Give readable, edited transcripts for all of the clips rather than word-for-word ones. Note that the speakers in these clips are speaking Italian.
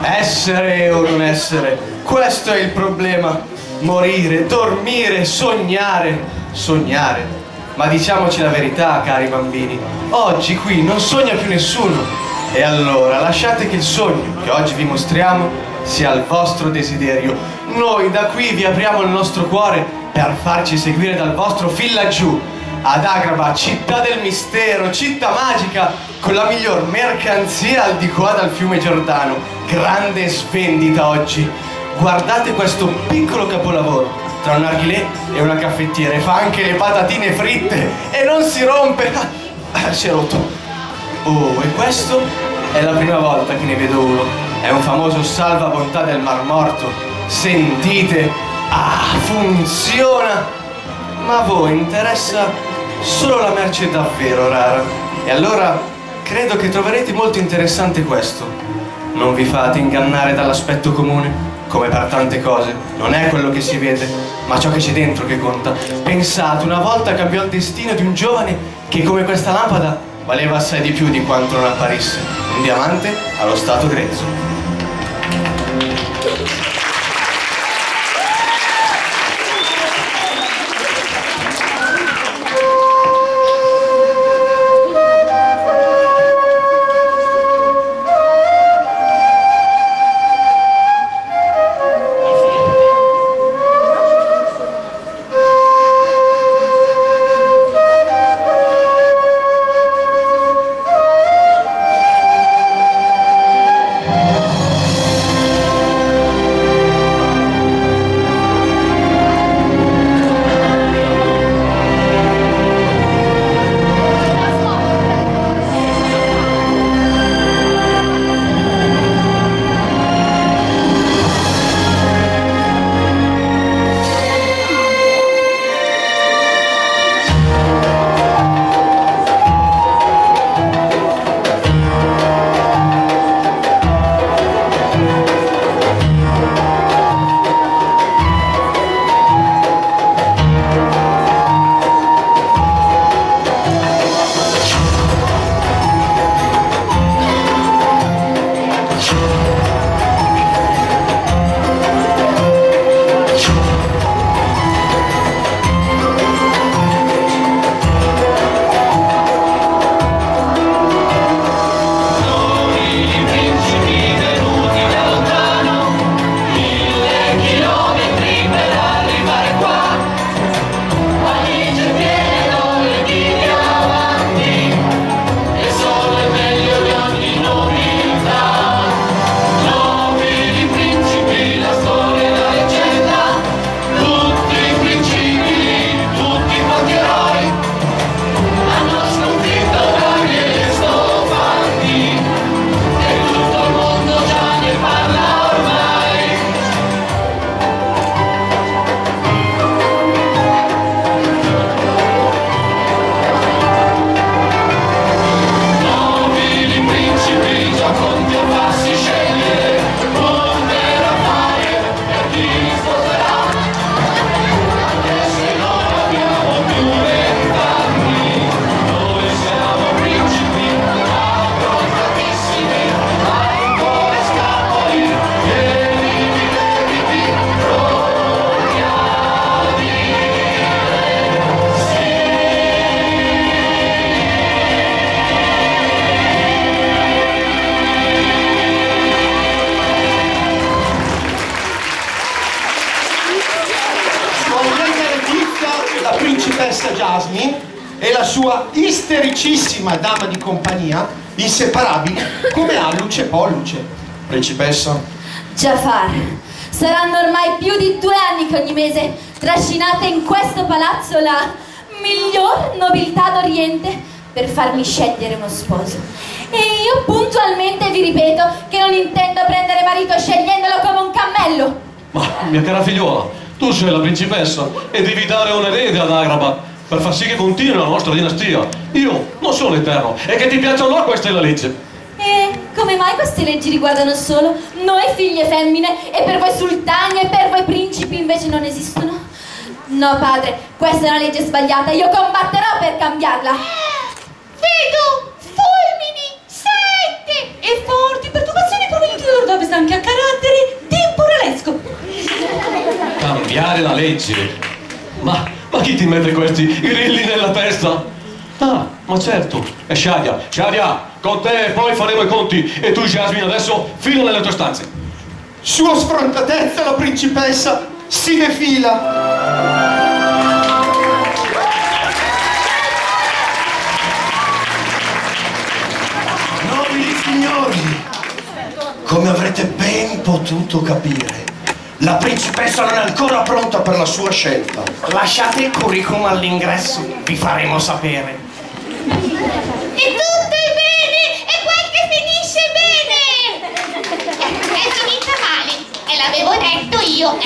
Essere o non essere, questo è il problema. Morire, dormire, sognare, sognare. Ma diciamoci la verità, cari bambini, oggi qui non sogna più nessuno. E allora lasciate che il sogno che oggi vi mostriamo sia il vostro desiderio. Noi da qui vi apriamo il nostro cuore per farci seguire dal vostro fin laggiù, ad Agraba, città del mistero, città magica, con la miglior mercanzia al di qua dal fiume Giordano. Grande svendita oggi. Guardate questo piccolo capolavoro tra un narghilè e una caffettiera, e fa anche le patatine fritte e non si rompe. Si è rotto. Oh, e questo è la prima volta che ne vedo uno. È un famoso salvabontà del Mar Morto. Sentite, funziona. Ma a voi interessa solo la merce davvero rara. E allora credo che troverete molto interessante questo. Non vi fate ingannare dall'aspetto comune, come per tante cose. Non è quello che si vede, ma ciò che c'è dentro che conta. Pensate, una volta cambiò il destino di un giovane che, come questa lampada, valeva assai di più di quanto non apparisse. Un diamante allo stato grezzo. Jasmine e la sua istericissima dama di compagnia, inseparabili come alluce e polluce. Principessa? Jafar, saranno ormai più di 2 anni che ogni mese trascinate in questo palazzo la miglior nobiltà d'Oriente per farmi scegliere uno sposo. E io puntualmente vi ripeto che non intendo prendere marito scegliendolo come un cammello. Ma, mia cara figliuola, tu sei la principessa e devi dare un erede ad Agraba per far sì che continui la nostra dinastia. Io non sono eterno, e che ti piaccia o no, questa è la legge. E come mai queste leggi riguardano solo noi figlie femmine e per voi sultani e per voi principi invece non esistono? No padre, questa è una legge sbagliata, io combatterò per cambiarla. Vedo fulmini, saette e forti perturbazioni provenienti da dove sta anche a cambiare la legge? Ma chi ti mette questi grilli nella testa? Ah, ma certo, è Shadia. Shadia, con te poi faremo i conti. E tu, Jasmine, adesso fila nelle tue stanze. Sua sfrontatezza, la principessa si defila. Nobili signori, come avrete ben potuto capire, la principessa non è ancora pronta per la sua scelta. Lasciate il curriculum all'ingresso, vi faremo sapere. E tutto è bene, è quel che finisce bene. È finita male, e l'avevo detto io.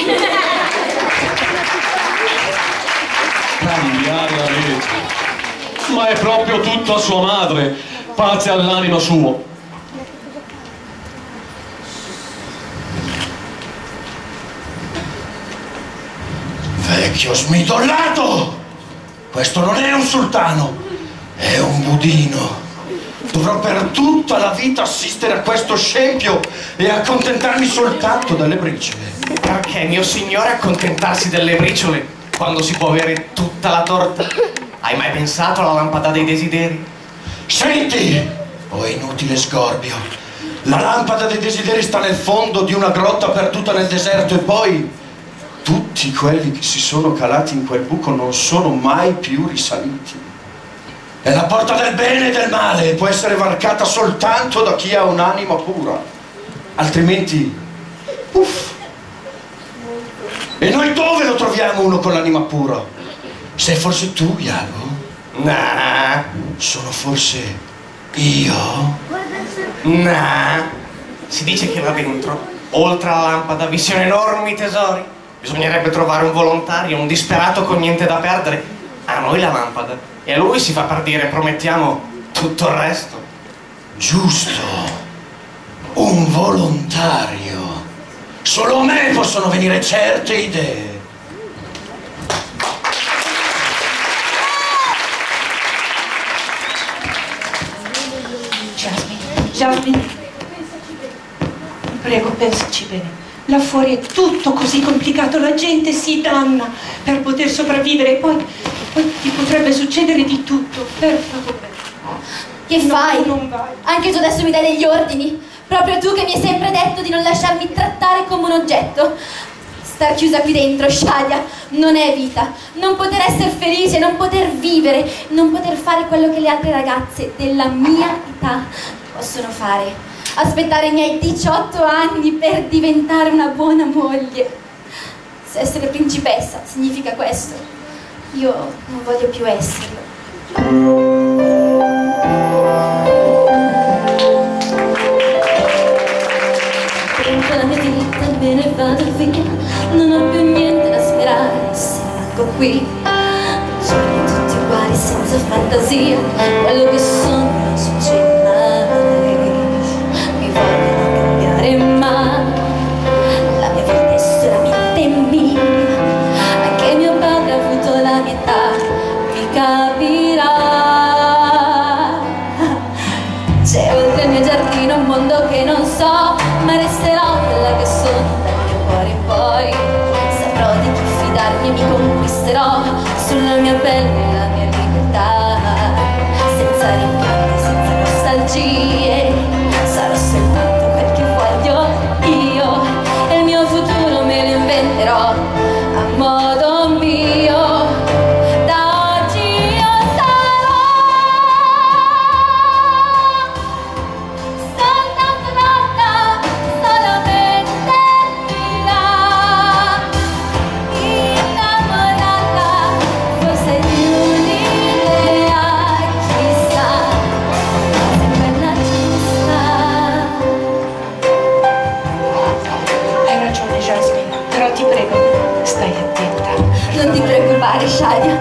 Cambiare la legge. Ma è proprio tutto a sua madre. Pace all'anima sua. Vecchio smidollato! Questo non è un sultano, è un budino. Dovrò per tutta la vita assistere a questo scempio e accontentarmi soltanto delle briciole. Perché, mio signore, accontentarsi delle briciole quando si può avere tutta la torta? Hai mai pensato alla lampada dei desideri? Senti, oh inutile sgorbio, la lampada dei desideri sta nel fondo di una grotta perduta nel deserto e poi tutti quelli che si sono calati in quel buco non sono mai più risaliti. È la porta del bene e del male e può essere varcata soltanto da chi ha un'anima pura, altrimenti uff. E noi dove lo troviamo uno con l'anima pura? Sei forse tu, Iago? Nah. Sono forse io? Nah. Si dice che là dentro, oltre alla lampada, vi siano enormi tesori. Bisognerebbe trovare un volontario, un disperato con niente da perdere. A noi la lampada. E a lui si fa per dire, promettiamo tutto il resto. Giusto. Un volontario. Solo a me possono venire certe idee. Jasmine, prego, pensaci bene. Là fuori è tutto così complicato, la gente si danna per poter sopravvivere e poi ti potrebbe succedere di tutto. Per favore. Che fai? Non vai. Anche tu adesso mi dai degli ordini? Proprio tu che mi hai sempre detto di non lasciarmi trattare come un oggetto. Star chiusa qui dentro, Shadia, non è vita. Non poter essere felice, non poter vivere, non poter fare quello che le altre ragazze della mia età possono fare. Aspettare i miei 18 anni per diventare una buona moglie. Se essere principessa significa questo, io non voglio più esserlo. La mia vita me ne vado via, non ho più niente da sperare se rimango qui. Giorni tutti uguali senza fantasia, quello che sono non succede mai. Mi vogliono cambiare ma la mia vita è solamente mia. Anche mio padre ha avuto la mia età, mi capirà. C'è oltre il mio giardino un mondo che non so, ma resterò quella che sono dal mio cuore in poi. Saprò di chi fidarmi e mi conquisterò sulla mia pelle la mia libertà. Senza rimpianti, senza nostalgie, sarò soltanto quel che voglio io. E il mio futuro me lo inventerò a modo mio. Non ti preoccupare, Shadia.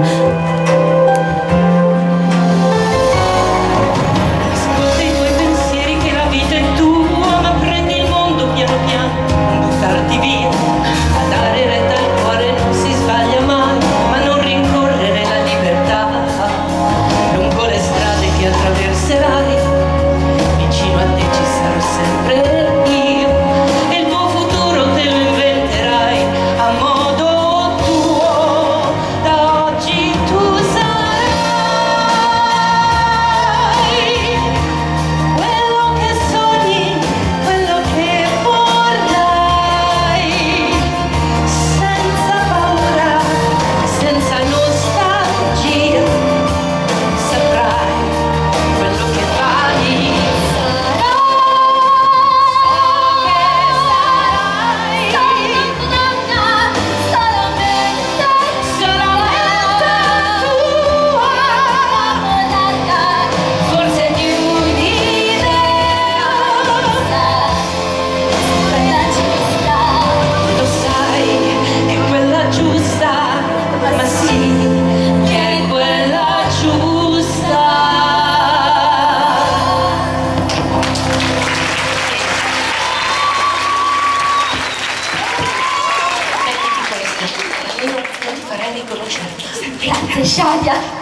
Ascolta i tuoi pensieri che la vita è tua, ma prendi il mondo piano piano, non buttarti via. A dare retta al cuore non si sbaglia mai, ma non rincorrere la libertà. Lungo le strade che attraverserai, vicino a te ci sarò sempre io. E il tuo futuro te lo inventerai a modo Grazie, Shadia.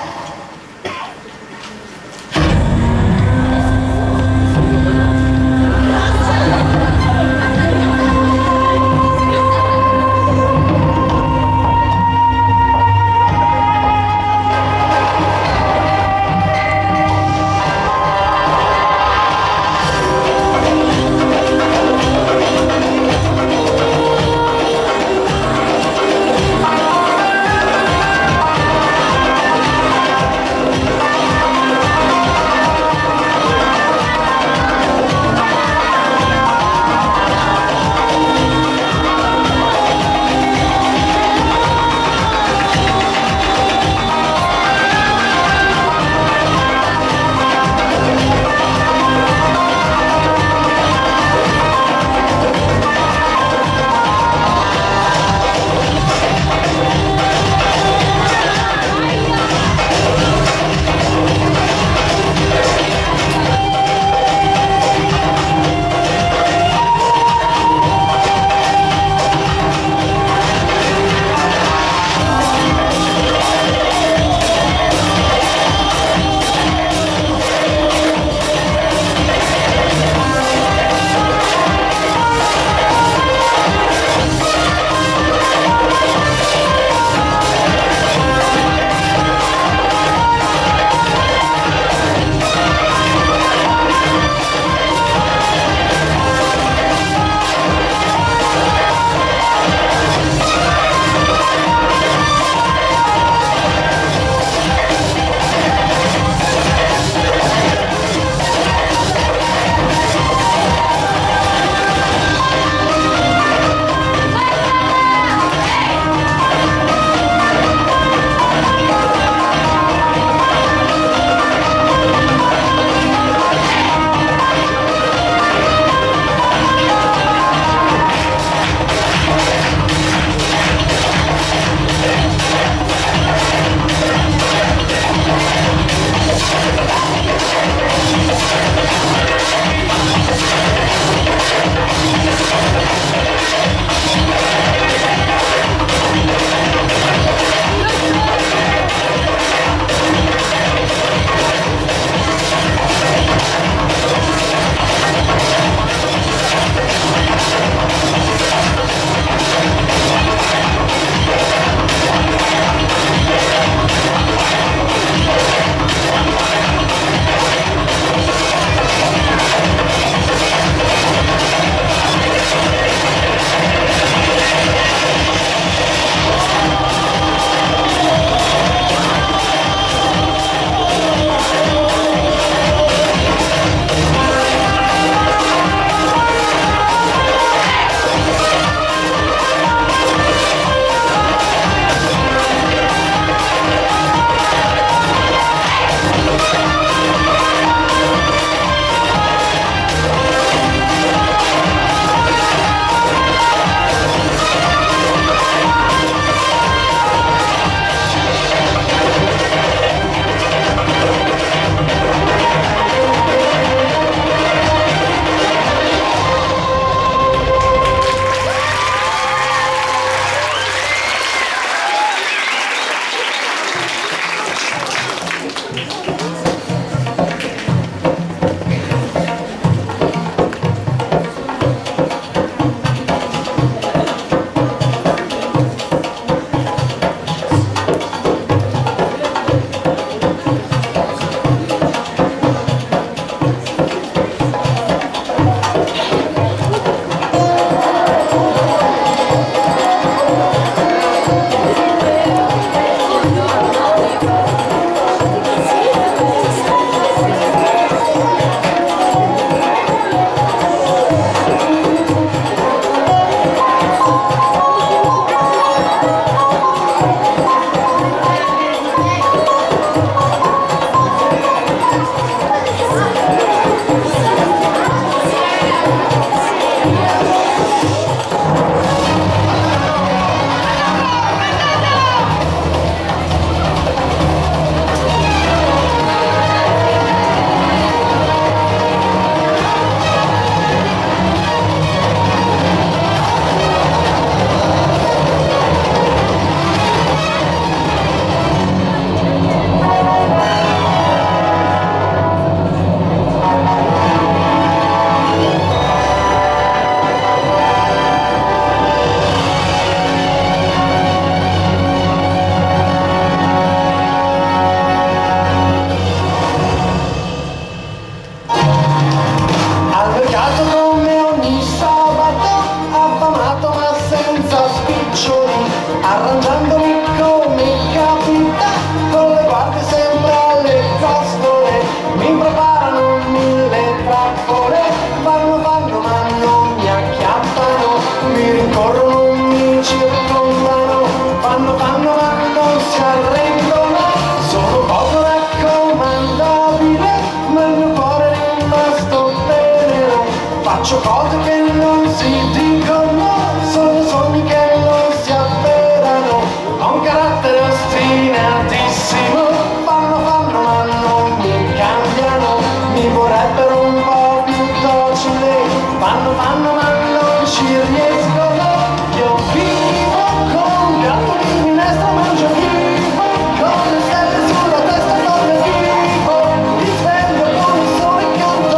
arrangiandomi come capita, con le guardie sempre alle costole, mi preparano 1000 trappole, fanno ma non mi acchiappano, mi rincorrono, mi circondano, fanno ma non si arrendono, sono poco raccomandabile, ma il mio cuore è rimasto tenero, faccio cose che non si dicono, sono sogni che non si avverano, ho un carattere ostinatissimo, fanno ma non mi cambiano, mi vorrebbero un po' più docile, fanno ma non ci riescono, io vivo con un gatto di minestra, mangio vivo, con le stelle sulla testa dormo vivo, mi sveglio con il sole canto.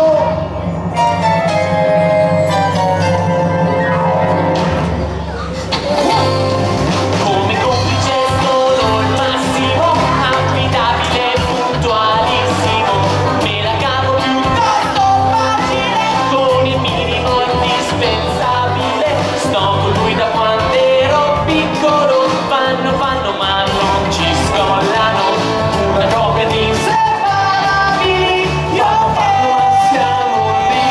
Come complice solo il massimo, affidabile, puntualissimo, me la cavo piuttosto facile, con il minimo indispensabile, sto con lui da quando ero piccolo, fanno ma non ci scollano, una coppia di inseparabili, io ma siamo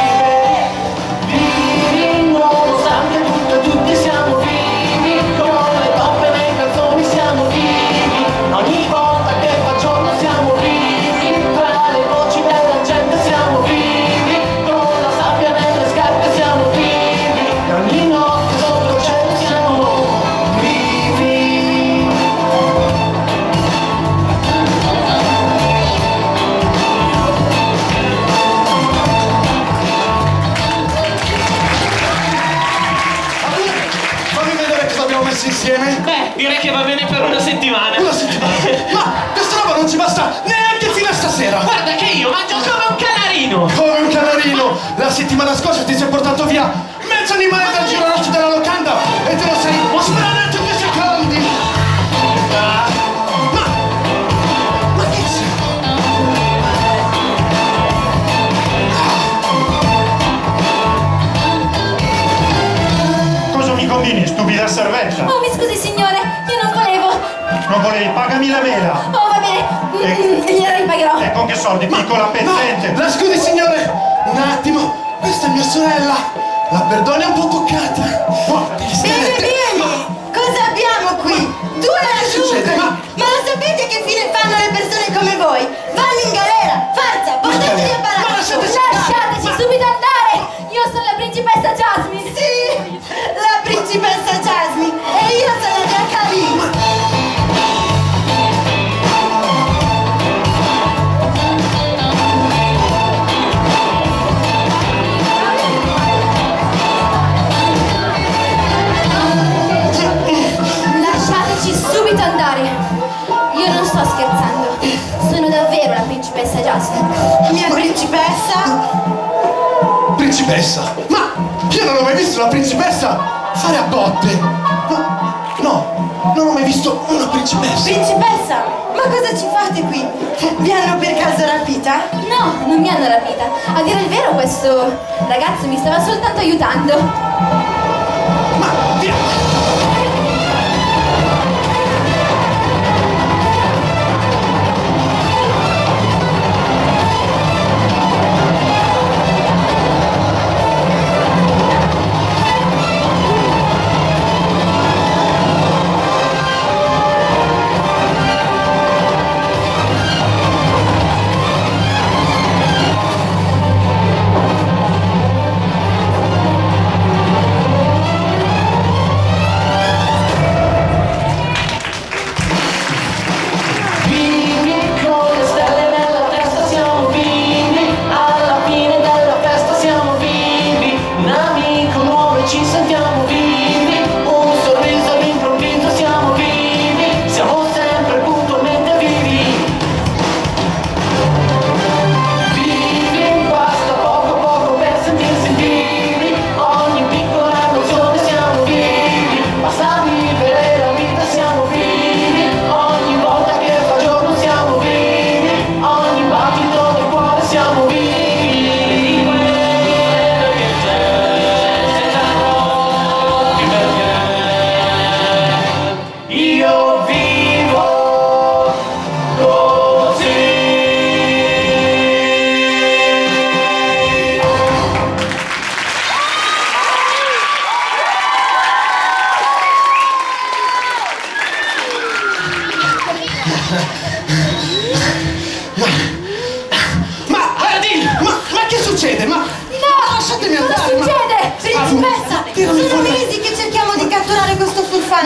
liberi, nonostante tutto tutti siamo vivi, con le toppe nei calzoni siamo vivi, ogni volta che fa giorno siamo vivi, tra le voci della gente siamo vivi, con la sabbia nelle scarpe siamo vivi, e ogni notte sotto il cielo siamo vivi. Fammi vedere cosa abbiamo messo insieme. Beh, direi che va bene per una settimana. Una settimana. Ma questa roba non ci basta neanche fino a stasera. Guarda che io mangio come un canarino. Come un canarino. La settimana scorsa ti sei portato via mezzo animale dal gironaccio della locanda e te lo sei sbranato in 2 secondi. Ma che c'è? Cosa mi combini, stupida servetta? Oh, mi scusi signore, io non volevo. Non volevi, pagami la mela. Oh, va bene, gliela ripagherò. E con che soldi, piccola pezzente? La scusi signore, un attimo, questa è mia sorella. La perdoni un po' toccata. Devi stare Bene, cosa abbiamo qui? 2 succede? adulti! Ma lo sapete che fine fanno le persone come voi? Vanno in galera! Forza, portateli a palazzo! Lasciateci subito andare! Io sono la principessa Jasmine! Sì, la principessa Jasmine e io sono la mia Karim! Lasciateci subito andare! Io non sto scherzando, sono davvero la principessa Jasmine. Mia principessa? Principessa? Ma io non ho mai visto una principessa fare a botte. No, non ho mai visto una principessa. Principessa? Ma cosa ci fate qui? Vi hanno per caso rapita? No, non mi hanno rapita. A dire il vero, questo ragazzo mi stava soltanto aiutando. Ma via!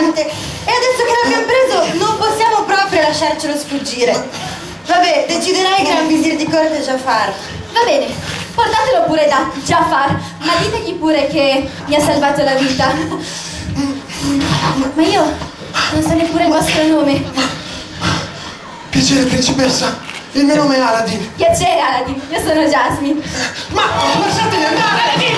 importante e adesso che l'abbiamo preso non possiamo proprio lasciarcelo sfuggire. Vabbè, deciderai Gran Visir di corte Jafar. Va bene, portatelo pure da Jafar, ma ditegli pure che mi ha salvato la vita. Ma io non so neppure il vostro nome. Piacere, principessa. Il mio nome è Aladdin. Piacere, Aladdin, io sono Jasmine. Ma lasciatemi andare, Aladdin!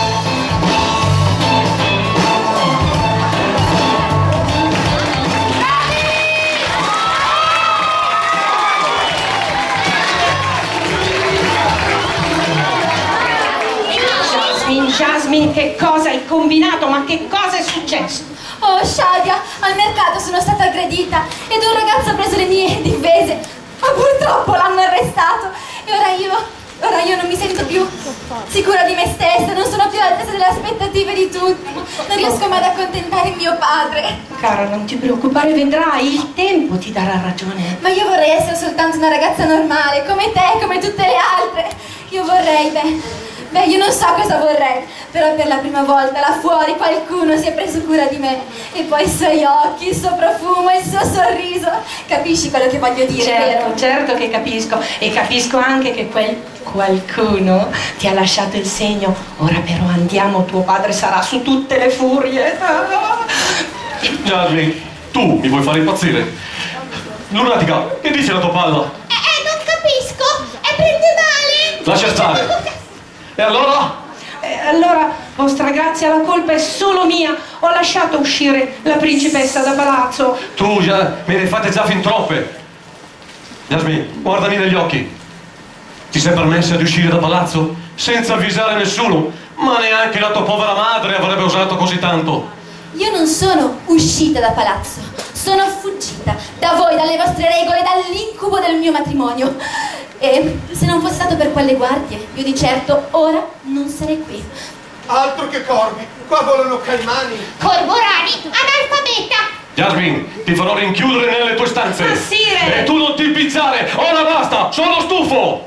Jasmine, che cosa hai combinato? Ma che cosa è successo? Oh, Shadia, al mercato sono stata aggredita ed un ragazzo ha preso le mie difese, ma purtroppo l'hanno arrestato e ora io non mi sento più sicura di me stessa, non sono più all'altezza delle aspettative di tutti, non riesco mai ad accontentare mio padre. Cara, non ti preoccupare, vedrai, il tempo ti darà ragione. Ma io vorrei essere soltanto una ragazza normale, come te, come tutte le altre. Io vorrei, beh, io non so cosa vorrei, però per la prima volta là fuori qualcuno si è preso cura di me. E poi i suoi occhi, il suo profumo, il suo sorriso. Capisci quello che voglio dire, vero? Certo che capisco. E capisco anche che quel qualcuno ti ha lasciato il segno. Ora però andiamo, tuo padre sarà su tutte le furie. Jasmine, tu mi vuoi fare impazzire? Lunatica, che dice la tua palla? Non capisco, prende male. Lascia stare. E allora? Allora, vostra grazia, la colpa è solo mia. Ho lasciato uscire la principessa da palazzo. Tu già me ne fate già fin troppe. Jasmine, guardami negli occhi. Ti sei permessa di uscire da palazzo senza avvisare nessuno? Ma neanche la tua povera madre avrebbe osato così tanto. Io non sono uscita da palazzo, sono fuggita da voi, dalle vostre regole, dall'incubo del mio matrimonio. E se non fosse stato per quelle guardie, io di certo ora non sarei qui. Altro che corvi, qua volano caimani. Corvorani, analfabeta. Jasmine, ti farò rinchiudere nelle tue stanze. Ma sì, E tu non ti impizzare, ora basta, sono stufo.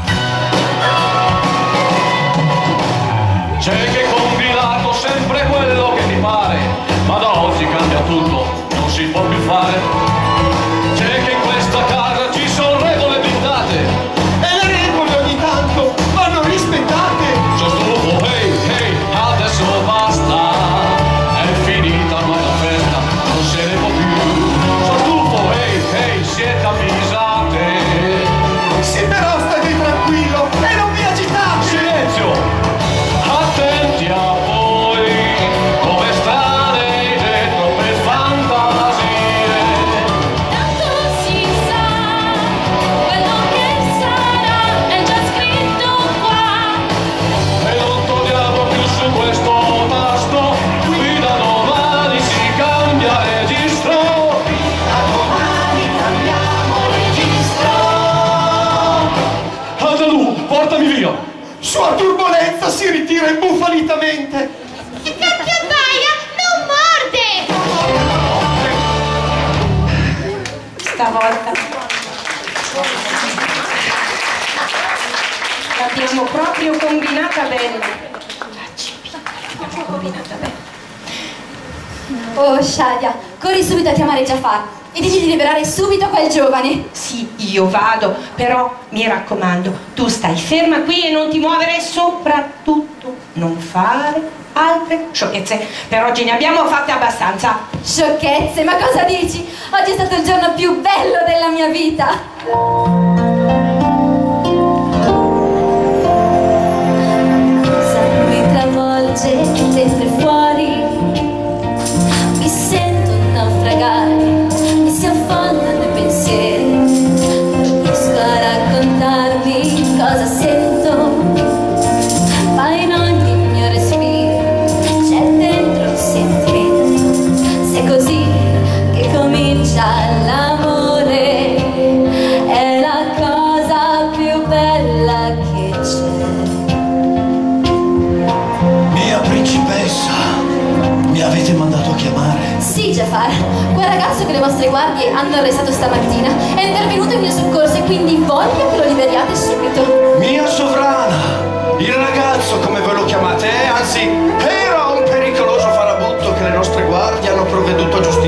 C'è che combinato sempre quello che ti pare, ma da oggi cambia tutto, non si può più fare. C'è che in questa casa ci sono regole blindate E le regole ogni tanto vanno rispettate. Sono stufo, hey, adesso basta. È finita ormai la festa, non se ne può più. Sono stufo, hey, siete avvisate. Sì, però state tranquillo e non vi agitate. Silenzio! Attenti a voi, come stare dentro per fantasie. Tanto si sa, quello che sarà è già scritto qua. E non torniamo più su questo tasto, qui da domani si cambia registro. Da domani cambiamo registro. Andalù, portami via! Sua turbolenza si ritira imbufalitamente. Che cacchio abbaia, non morde. Stavolta l'abbiamo proprio combinata bene. L'abbiamo combinata bene. Oh, Shadia, corri subito a chiamare Jafar e dici di liberare subito quel giovane. Sì, io vado, però mi raccomando, tu stai ferma qui e non ti muovere, soprattutto non fare altre sciocchezze. Per oggi ne abbiamo fatte abbastanza. Sciocchezze, ma cosa dici? Oggi è stato il giorno più bello della mia vita. Cosa mi travolge dentro e fuori? Mi sento naufragare, mi si affondano i pensieri. Non riesco a raccontarvi cosa sento, ma in ogni mio respiro c'è dentro un sentimento. Se è così che comincia l'amore, è la cosa più bella che c'è. Mia principessa, mi avete mandato a chiamare? Sì, Jafar, quel ragazzo che le vostre guardie hanno arrestato stamattina è intervenuto in mio soccorso e quindi voglio che lo liberiate subito. Mia sovrana, il ragazzo, come ve lo chiamate, anzi, era un pericoloso farabutto che le nostre guardie hanno provveduto giustamente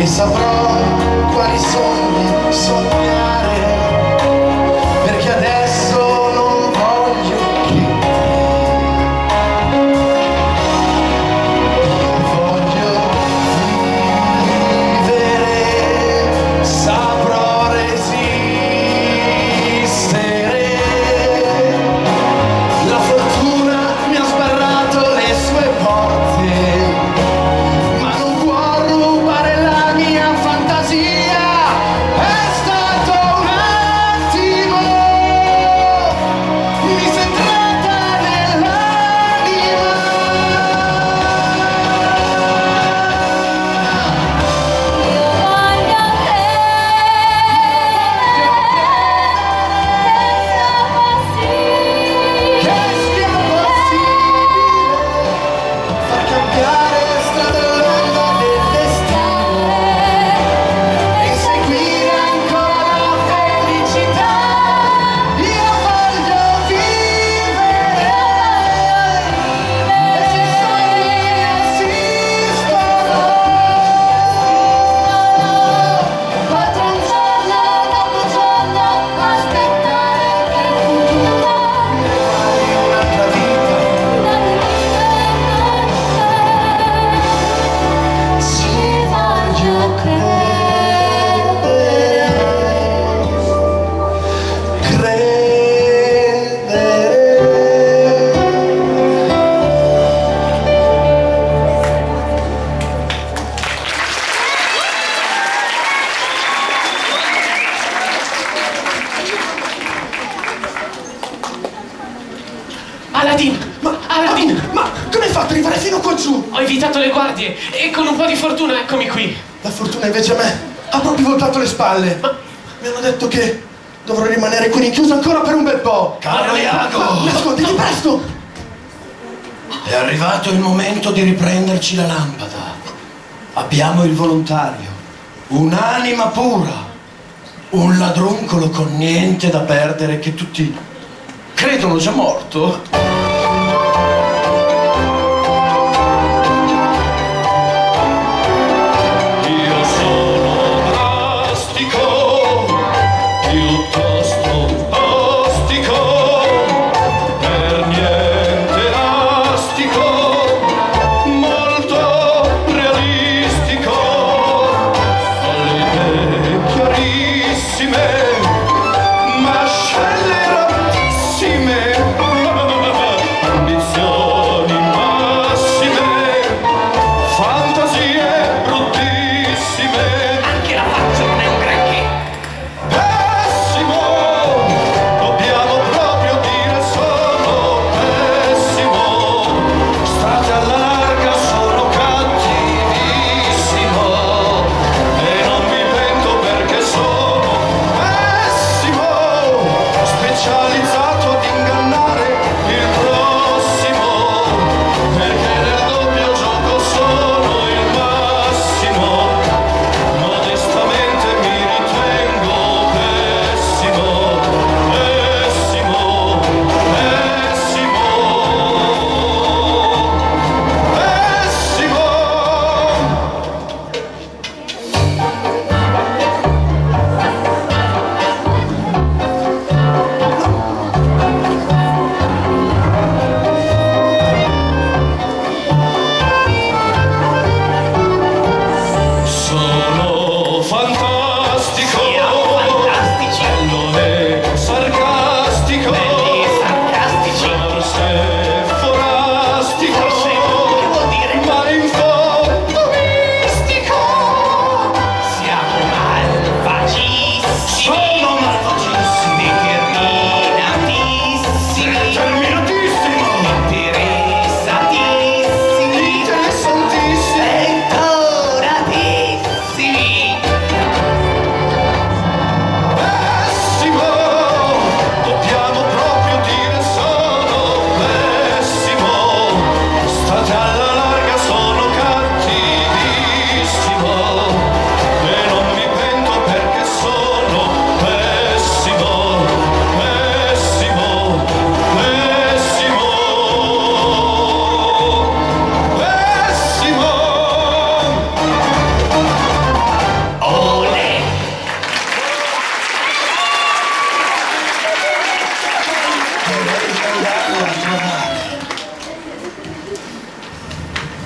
e saprò quali sogni sognare, perché adesso non voglio più voglio vivere, saprò resistere. La fortuna mi ha sbarrato le sue porte, ma non può rubare la mia fantasia. È stato un attimo, mi sei entrata nell'anima. Io voglio Che sia possibile far cambiare strada l'onda del destino e inseguire ancora la felicità. Io voglio vivere e se i sogni esistono potrò un giorno dopo giorno aspettare che il futuro mi regali un'altra vita. Ci voglio Aladdin, Ma come hai fatto ad arrivare fino qua giù? Ho evitato le guardie e con un po' di fortuna eccomi qui. La fortuna invece a me ha proprio voltato le spalle. Mi hanno detto che dovrò rimanere qui rinchiuso ancora per un bel po'. Caro Iago, Nasconditi presto! è arrivato il momento di riprenderci la lampada. Abbiamo il volontario, un'anima pura, un ladruncolo con niente da perdere che tutti credono già morto. io sono drastico, piuttosto ostico, per niente elastico, molto realistico, ho le idee chiarissime, ma scelleratissime.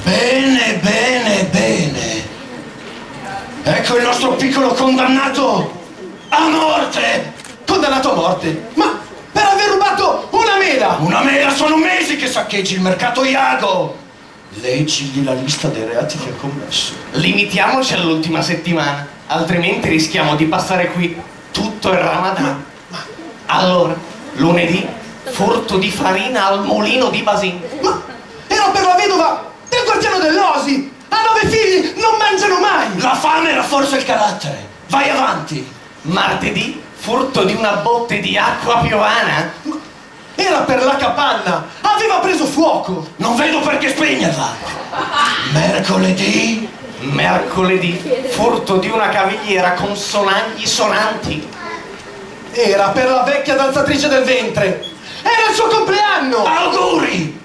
Bene, bene, bene. Ecco il nostro piccolo condannato a morte. Condannato a morte? Ma per aver rubato una mela! Una mela, sono mesi che saccheggi il mercato Iago. Leggigli la lista dei reati che ha commesso. Limitiamoci all'ultima settimana, altrimenti rischiamo di passare qui tutto il Ramadan. Allora, lunedì, furto di farina al mulino di Basin. Ma era per la vedova del guardiano dell'Osi! Ha 9 figli, non mangiano mai! La fame rafforza il carattere. Vai avanti. Martedì, furto di una botte di acqua piovana. Era per la capanna! Aveva preso fuoco! Non vedo perché spegnerla. Mercoledì. Mercoledì, furto di una cavigliera con sonagli sonanti. Era per la vecchia danzatrice del ventre! Era il suo compleanno! Auguri.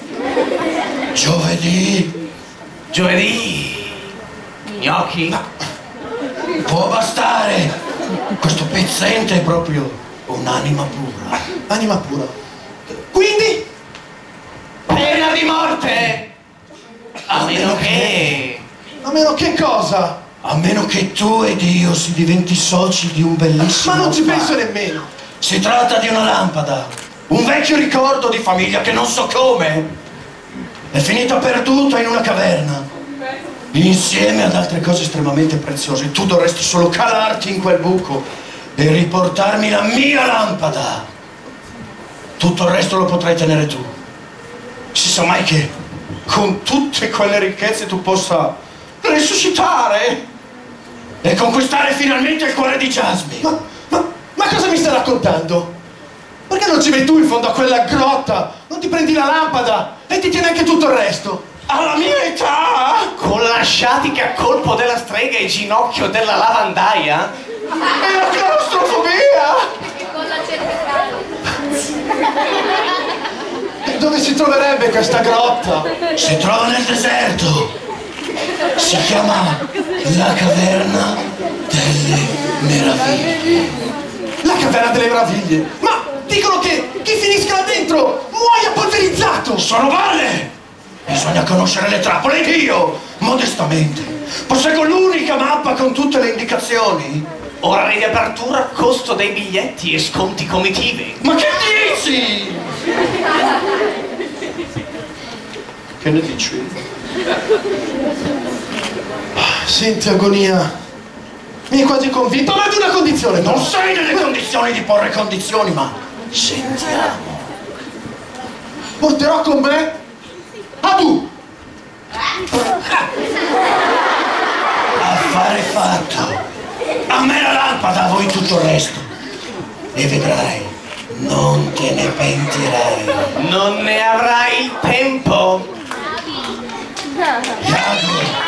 Giovedì. Giovedì, gnocchi. Può bastare. Questo pezzente è proprio un'anima pura. Anima pura. Quindi? Pena di morte! A meno che... A meno che cosa? A meno che tu ed io si diventi soci di un bellissimo Ma non ci affare. penso nemmeno! Si tratta di una lampada, un vecchio ricordo di famiglia che non so come è finita perduta in una caverna, insieme ad altre cose estremamente preziose. Tu dovresti solo calarti in quel buco e riportarmi la mia lampada. Tutto il resto lo potrai tenere tu. Si sa mai che con tutte quelle ricchezze tu possa risuscitare e conquistare finalmente il cuore di Jasmine. Ma cosa mi stai raccontando? Perché non ci vai tu in fondo a quella grotta? Non ti prendi la lampada e ti tieni anche tutto il resto? Alla mia età? Con la sciatica a colpo della strega e ginocchio della lavandaia? È la claustrofobia! E dove si troverebbe questa grotta? Si trova nel deserto. Si chiama la caverna delle meraviglie. La caverna delle meraviglie! Ma dicono che chi finisca là dentro muoia polverizzato! Sono balle! Bisogna conoscere le trappole ed io, modestamente, posseggo l'unica mappa con tutte le indicazioni. Orari di apertura, costo dei biglietti e sconti comitive. Ma che dici? Che ne dici? Senti, Agonia, mi hai quasi convinto, ma ad una condizione! Non sei nelle condizioni di porre condizioni, ma sentiamo. Porterò con me Abu! Affare fatto. A me la lampada, a voi tutto il resto. E vedrai, non te ne pentirai. Non ne avrai il tempo. Iago.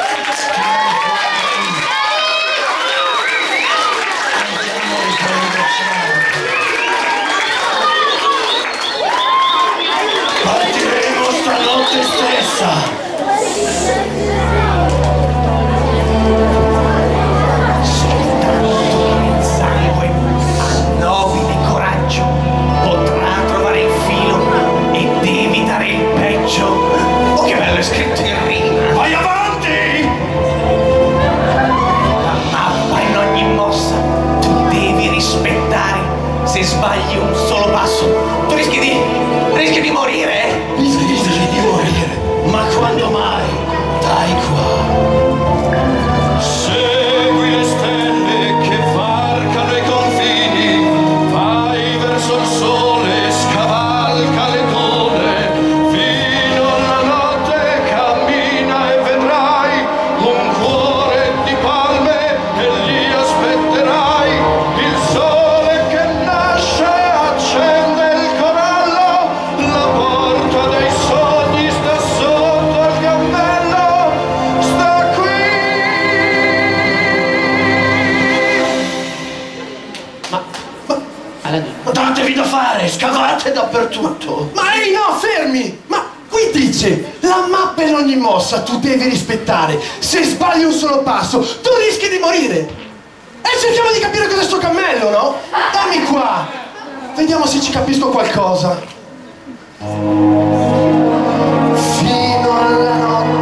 Partiremo stanotte stessa. Oh, che bello è scritto in rima! Vai avanti! La mappa in ogni mossa tu devi rispettare. Se sbagli un solo passo, tu rischi di morire. Rischi di morire, ma quando mai? Dai qua. Segui le stelle che varcano i confini, vai verso il sole, scavalca le cone, fino alla notte cammina e vedrai un cuore di palme e lì aspetterai il sole che nasce, accende il corallo, la porta dei sogni sta sotto il cammello, sta qui. Datevi da fare, scavate dappertutto. Ma ehi no, fermi! Ma qui dice, la mappa in ogni mossa tu devi rispettare. Se sbagli un solo passo, tu rischi di morire. E cerchiamo di capire cos'è sto cammello, no? Dammi qua! Vediamo se ci capisco qualcosa. Fino alla notte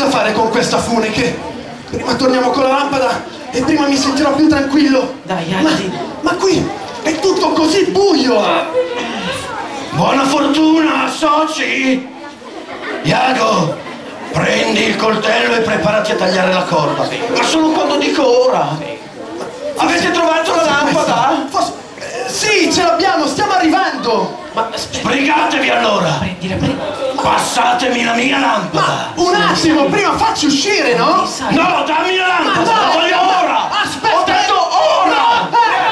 fare con questa fune che prima torniamo con la lampada e prima mi sentirò più tranquillo. Dai, Aladdin. Ma qui è tutto così buio. Buona fortuna, soci! Iago, prendi il coltello e preparati a tagliare la corda. Ma solo quando dico ora. Avete trovato la lampada? Sì, ce l'abbiamo, stiamo arrivando. Ma aspetta. Sbrigatevi allora! Prendila, prendila. Passatemi la mia lampada! Un attimo, prima facci uscire, no? No, dammi la lampada! La voglio ora! Aspetta! Ho detto ora!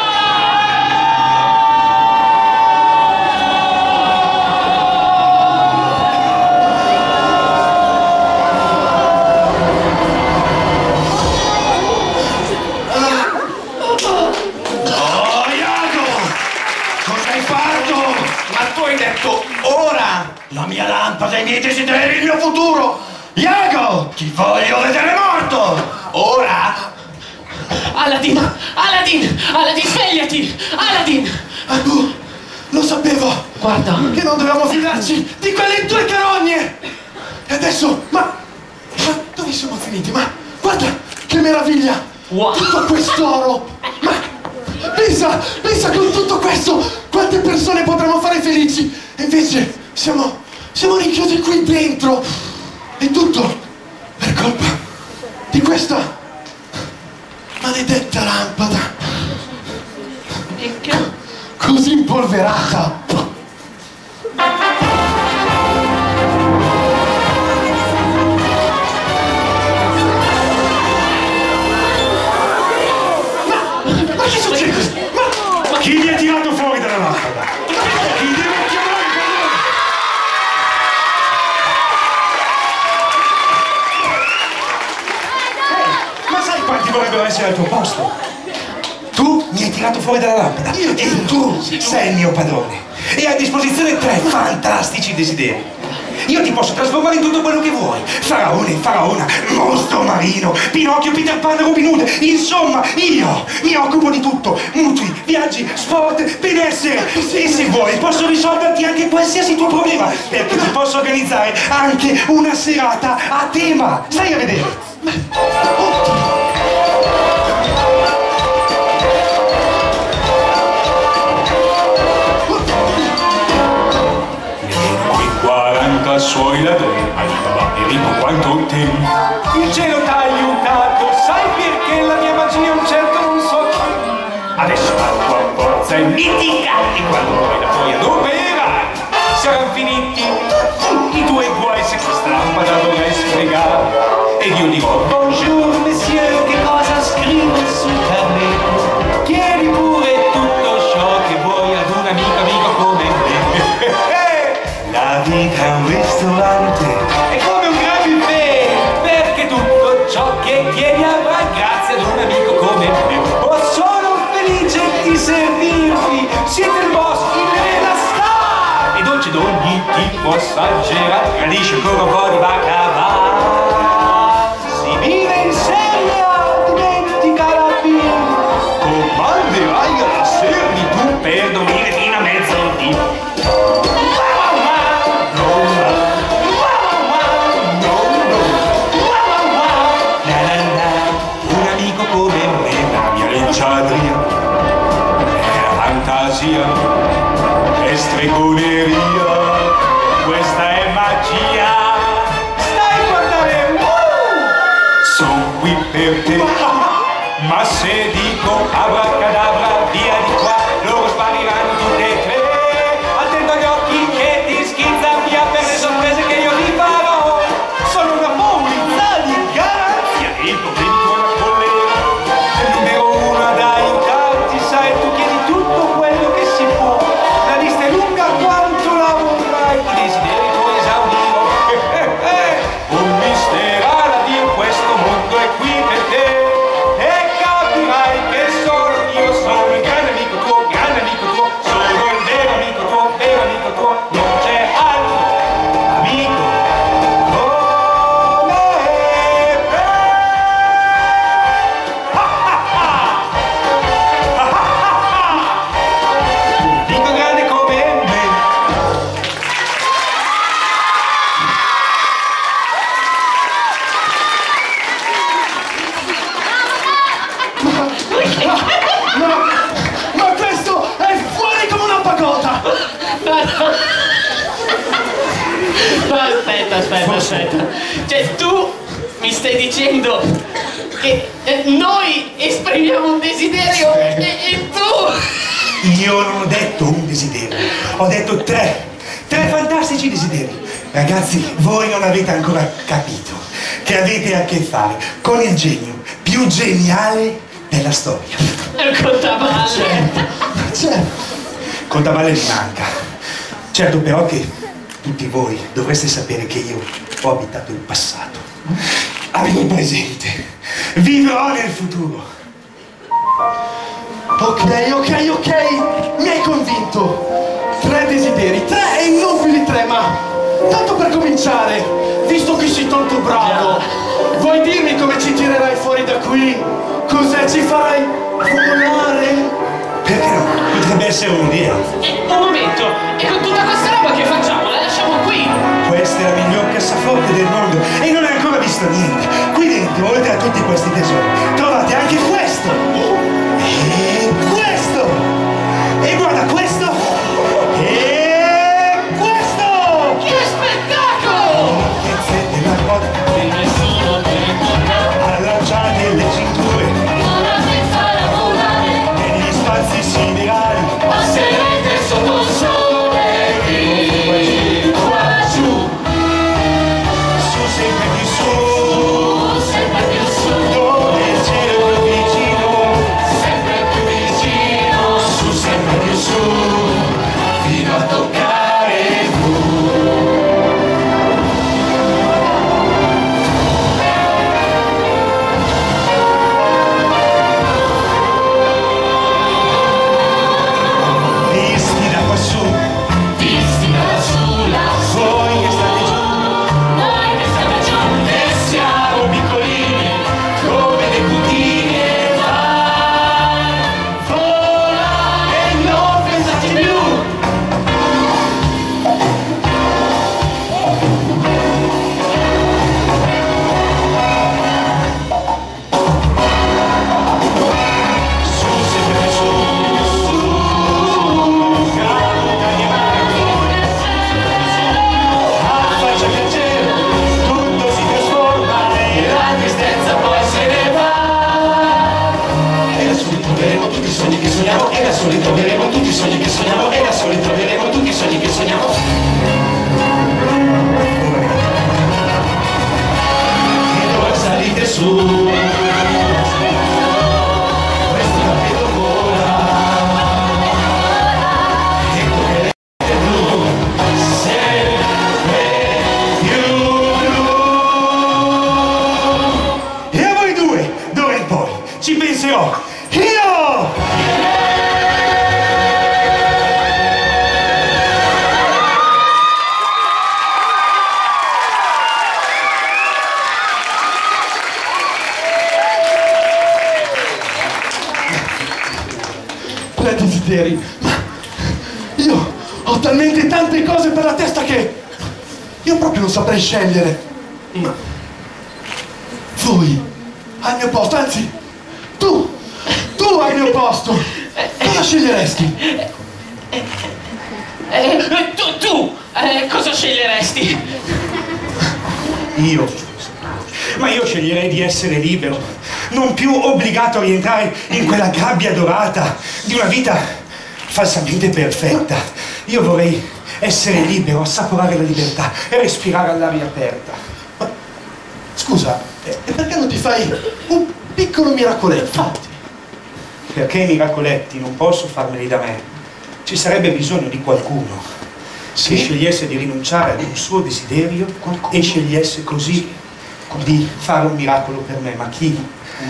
Oh, Iago! Cosa hai fatto? Ma tu hai detto ora! La mia lampada, i miei desideri, il mio futuro! Iago! Ti voglio vedere morto! Ora? Aladdin, Aladdin, Aladdin, svegliati! Aladdin! Lo sapevo! Guarda. Che non dovevamo fidarci di quelle due carogne! E adesso, ma dove siamo finiti? Ma guarda, che meraviglia! Wow. Tutto quest'oro! Ma pensa con tutto questo quante persone potremmo fare felici! E invece siamo rinchiusi qui dentro! E tutto per colpa di questa maledetta lampada! Così impolverata! Ma che succede? Ma Chi vi ha tirato fuori dalla lampada? Chi deve chiamare per noi? Ma sai quanti vorrebbero essere al tuo posto? Tu mi hai tirato fuori dalla lampada e tu sei il mio padrone e hai a disposizione 3 fantastici desideri. Io ti posso trasformare in tutto quello che vuoi. Faraone, faraona, mostro marino, Pinocchio, Peter Pan, Robin Hood. Insomma, io mi occupo di tutto. Mutui, viaggi, sport, benessere. E se vuoi posso risolverti anche qualsiasi tuo problema, perché ti posso organizzare anche una serata a tema. Stai a vedere. Suoi ladroni, Alibaba e ricco quanto te. Il cielo t'ha aiutato, sai perché la mia magia un certo non so che. Adesso la tua forza è mitica e quando poi la puoi adoperai saranno finiti i tuoi guai se questa lampada dovrai sfregare. Ed io dirò bonjour monsieur, che cosa scrivo sul carnet? Chiedi pure tutto ciò che vuoi ad un amico come me. La vita è un ristorante, è come un gran buffet, perché tutto ciò che chiedi avrai grazie ad un amico come me. Oh, sono felice di servirvi, siete il boss, il re, la star, e dolce d'ogni tipo assaggerà, gradisce ancora un po' di baccalà. Si vive in seria, dimentica la birra, comanderai alla servitù per dormire fino a mezzodì. È stregoneria, questa è magia. Stai a guardare, sono qui per te. Ma se dico abracadabra, via di qua, loro spariranno tutte e tre. Attento agli occhi che ti schizza via per le sorprese che io ti farò. Sono una polizia di garanzia e i problemi con la collera. Il numero 1 ad aiutarti, sai, tu chiedi tutto quello che si può. La lista è lunga quanto la vorrai, i desideri tu esaudirò. Un mistero da Dio, questo mondo è qui per te. E capirai che sono io, sono il grande amico tuo Ma questo è fuori come una pagoda! No, aspetta. Cioè, tu mi stai dicendo che noi esprimiamo un desiderio e tu... Io non ho detto un desiderio, ho detto tre fantastici desideri. Ragazzi, voi non avete ancora capito che avete a che fare con il genio più geniale della storia. Il Contavalle. Certo. Contavalle mi manca. Certo però che tutti voi dovreste sapere che io ho abitato il passato, avevo il presente, vivrò nel futuro. Ok, mi hai convinto. 3 desideri, 3 e non più di 3, ma tanto per cominciare, visto che sei tanto bravo, vuoi dirmi come ci tirerai fuori da qui? Cos'è? Ci farai volare? Perché no? Potrebbe essere un'idea. Un momento, e con tutta questa roba che facciamo? La lasciamo qui? Questa è la miglior cassaforte del mondo e non hai ancora visto niente. Qui dentro, oltre a tutti questi tesori, trovate anche questo. E questo. E guarda questo. E questo. Che spettacolo! Che della grotta. E nessuno ti ricorda. Allacciate le cinture. Ora pensare a volare. E negli spazi siderali. Passerete sotto il sole. Qua giù. Su sempre più su. Sempre più su. Dove il cielo è più vicino. Sempre più vicino. Su sempre più su. Fino a toccare visti da quassù. Visti da lassù, lassù. Voi che state giù. Noi che state giù. E siamo piccolini come dei puntini e vai, vola e non pensate più. Su sempre più su, caro animale, affaccia piacere, tutto si trasforma e la tristezza poi se ne va. E da soli troveremo tutti i sogni che sogniamo, e da soli troveremo tutti i sogni che sogniamo, e da soli troveremo tutti i sogni che sogniamo. E ora salite su. Questo tappeto vola. E toccherete blu. Sempre più blu. E a voi due, d'ora in poi, ci penserò io! Tre desideri. Ma io ho talmente tante cose per la testa che io proprio non saprei scegliere. Ma voi al mio posto, anzi tu al mio posto, cosa sceglieresti? Tu, cosa sceglieresti? Io? Ma io sceglierei di essere libero, non più obbligato a rientrare in quella gabbia dorata di una vita falsamente perfetta. Io vorrei essere libero, assaporare la libertà e respirare all'aria aperta. Ma, scusa, e perché non ti fai un piccolo miracoletto? Infatti, perché i miracoletti non posso farmeli da me. Ci sarebbe bisogno di qualcuno che scegliesse di rinunciare ad un suo desiderio e scegliesse così di fare un miracolo per me. Ma chi?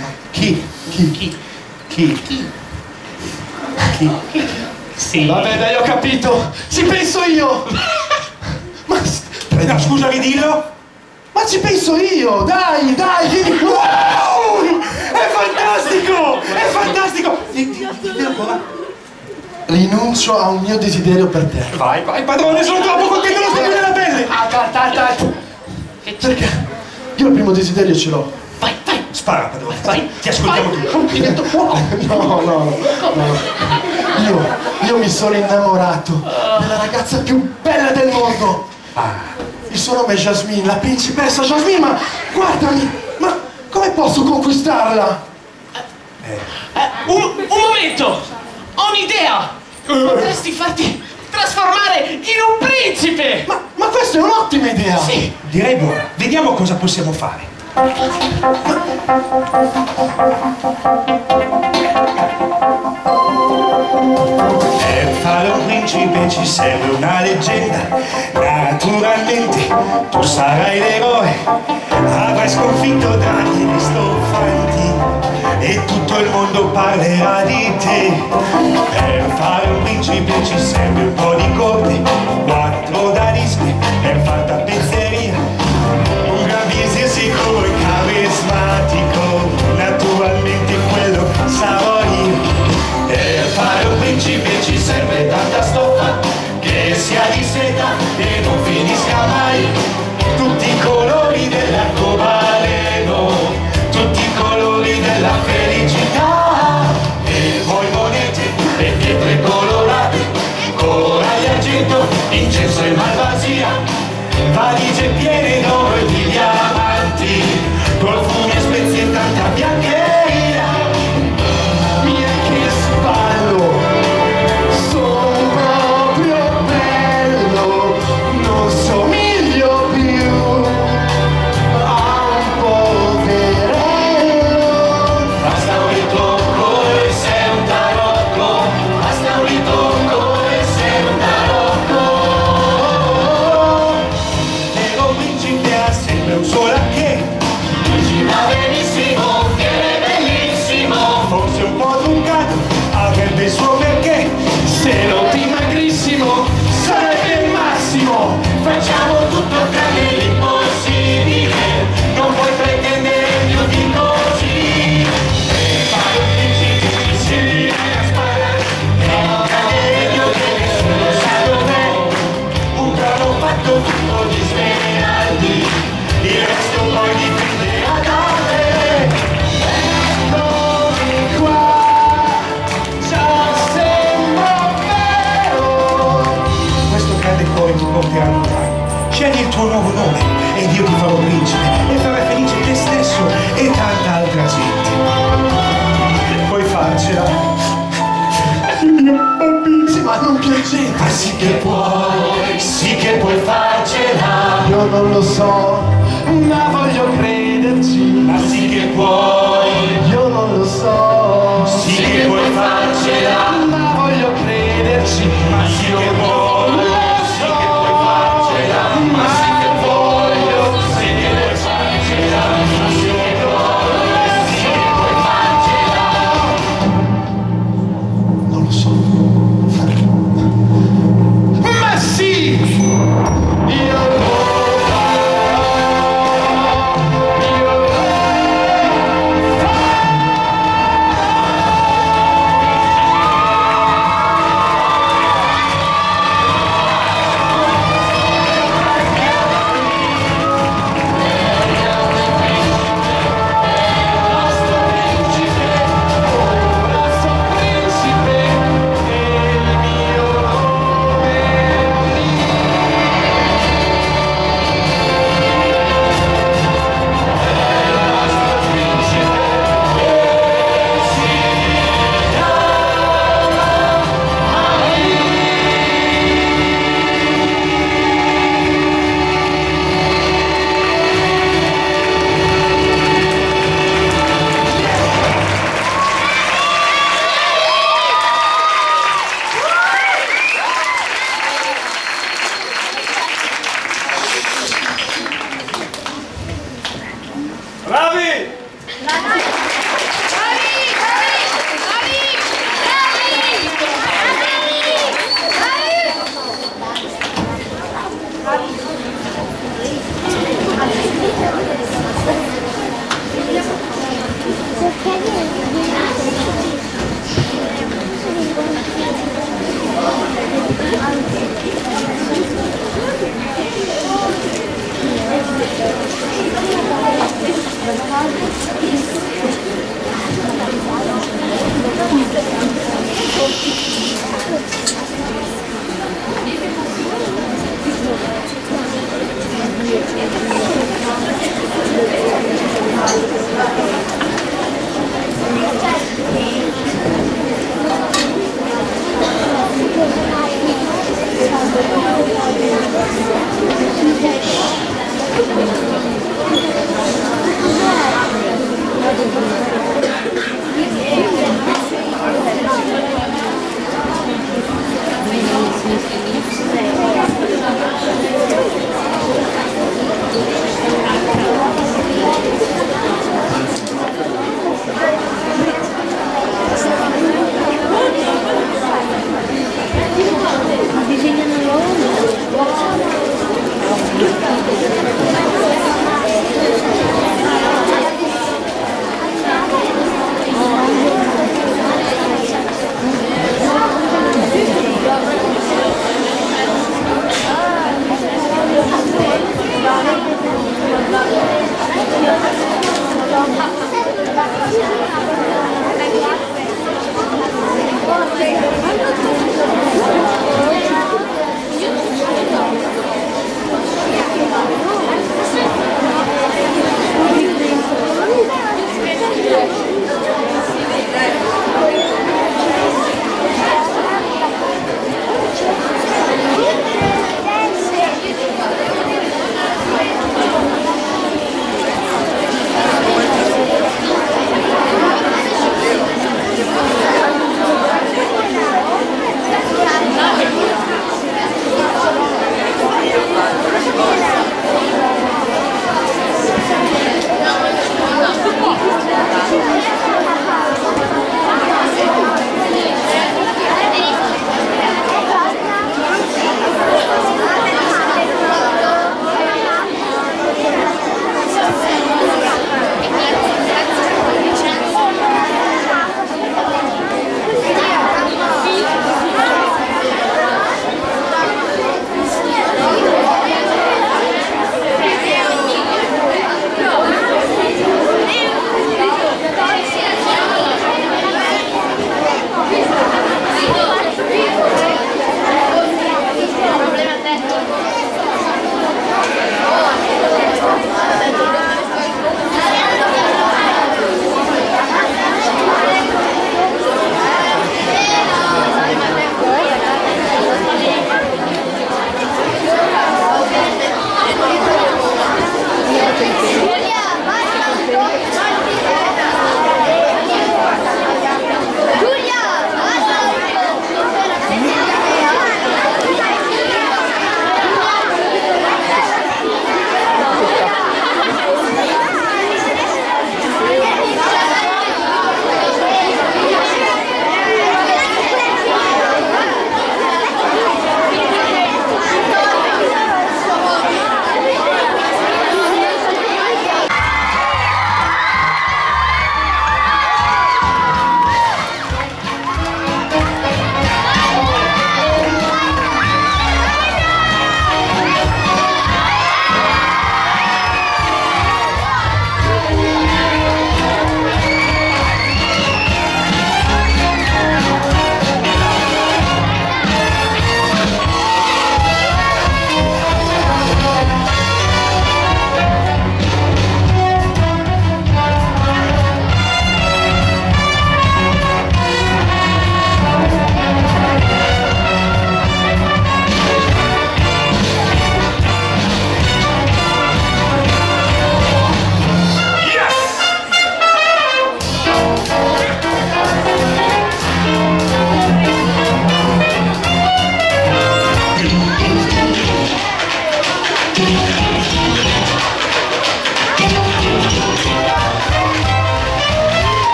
Sì. Vabbè, dai, ho capito. Ci penso io. Ma No, scusa, ridillo. Ma ci penso io, dai, vieni qua! Wow! È fantastico! È fantastico! Dillo ancora. Rinuncio a un mio desiderio per te. Vai, padrone, sono troppo contento, non sto più nella pelle! Perché? Io il primo desiderio ce l'ho. Vai, Spara, padrone. Vai, ti ascoltiamo tutti. Divento fuoco. No. Io mi sono innamorato della ragazza più bella del mondo. Il suo nome è Jasmine, la principessa Jasmine, ma guardami, ma come posso conquistarla? Un momento! Ho un'idea! Potresti farti trasformare in un principe! Ma questa è un'ottima idea! Sì! Direi buona. Vediamo cosa possiamo fare. Per fare un principe ci serve una leggenda. Naturalmente tu sarai l'eroe. Avrai sconfitto draghi e stofanti e tutto il mondo parlerà di te. Per fare un principe ci serve un po' di corte, 4 odalische per far tappezzeria, un gran visir sicuro e carismatico, naturalmente quello sarò io. Per fare un principe ci serve tanta stoffa che sia di seta e non finisca mai, tutti i colori dell'arcobaleno, tutti i colori della felicità, e poi monete e pietre colorate, coralli, argento, incenso e malvasia, valigie piene d'oro e di diamanti, profumi e spezie e tanta biancheria. Mia che sballo, sono proprio bello, non somiglio più a un poverello. Basta un ritocco e sei un tarocco, basta un ritocco e sei un tarocco. Vero principe ha sempre un solo che ci va benissimo, che è bellissimo. Forse un po' truccato, avrebbe il suo perché. Se lo dimagrissimo, sarebbe il massimo. Facciamo tutto tranne l'impossibile, non puoi pretendere più di così. Per fare un principe ci servirai a sparare, e non meglio che nessuno sa dov'è. Un trono fatto tutto di smeraldi, il resto poi dipenderà da te. Eccomi qua, già sembra vero. Questo grande cuore ti porterà lontano. Scegli il tuo nuovo nome ed io ti farò principe e farai felice te stesso e tanta altra gente. Puoi farcela. Sì, ma non piangete. Ma sì che puoi farcela. Io non lo so, ma voglio crederci. Ma sì che puoi, Io non lo so, sì che puoi farcela. ma voglio crederci. Ma sì che puoi, sì che puoi farcela. Ma sì che voglio, sì che puoi farcela. Ma sì che vuoi, sì che puoi farcela. Non lo so. Ma sì! Io lo farò! Io lo farò!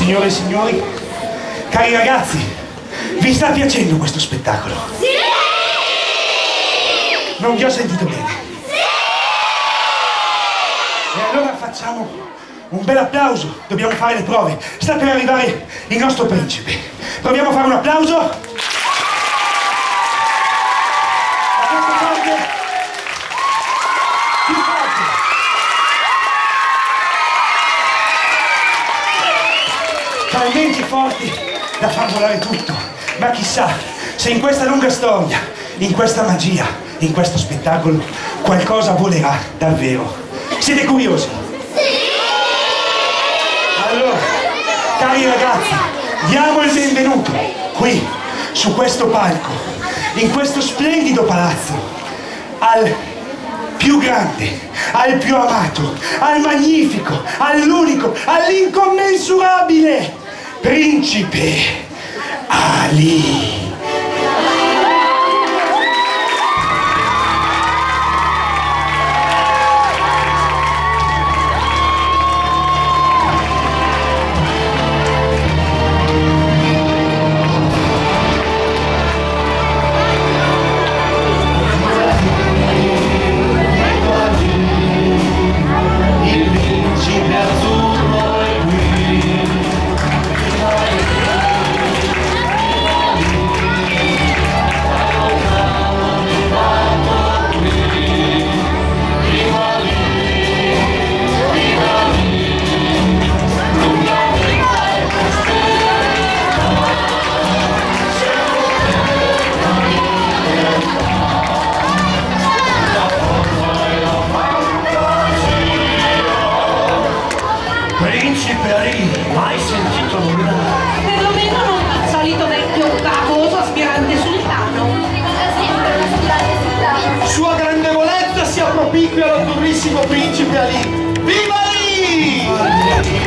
Signore e signori, cari ragazzi, vi sta piacendo questo spettacolo? Sì! Non vi ho sentito bene. Sì! E allora facciamo un bel applauso, dobbiamo fare le prove. Sta per arrivare il nostro principe. Proviamo a fare un applauso. Da questa parte. Più forte. Talmente forti da far volare tutto. Ma chissà se in questa lunga storia, in questa magia, in questo spettacolo, qualcosa volerà davvero. Siete curiosi? Allora, cari ragazzi, diamo il benvenuto qui, su questo palco, in questo splendido palazzo, al più grande, al più amato, al magnifico, all'unico, all'incommensurabile Principe Ali. Principe Ali, mai sentito nulla? Perlomeno non il solito vecchio bavoso aspirante sultano. Sua grandevolezza sia propizia all'autorissimo Principe Ali. Viva Ali!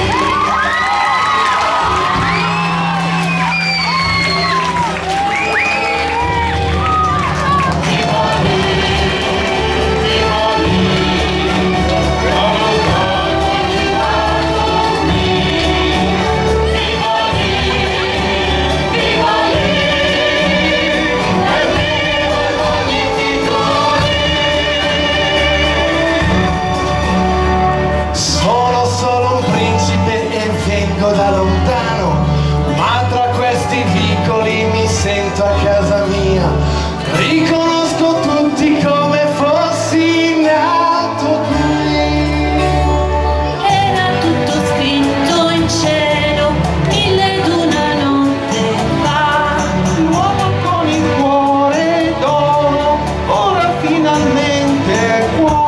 Da lontano, ma tra questi vicoli mi sento a casa mia. Riconosco tutti come fossi nato qui. Era tutto scritto in cielo 1001 notte fa. L'uomo con il cuore d'oro, ora finalmente è qua.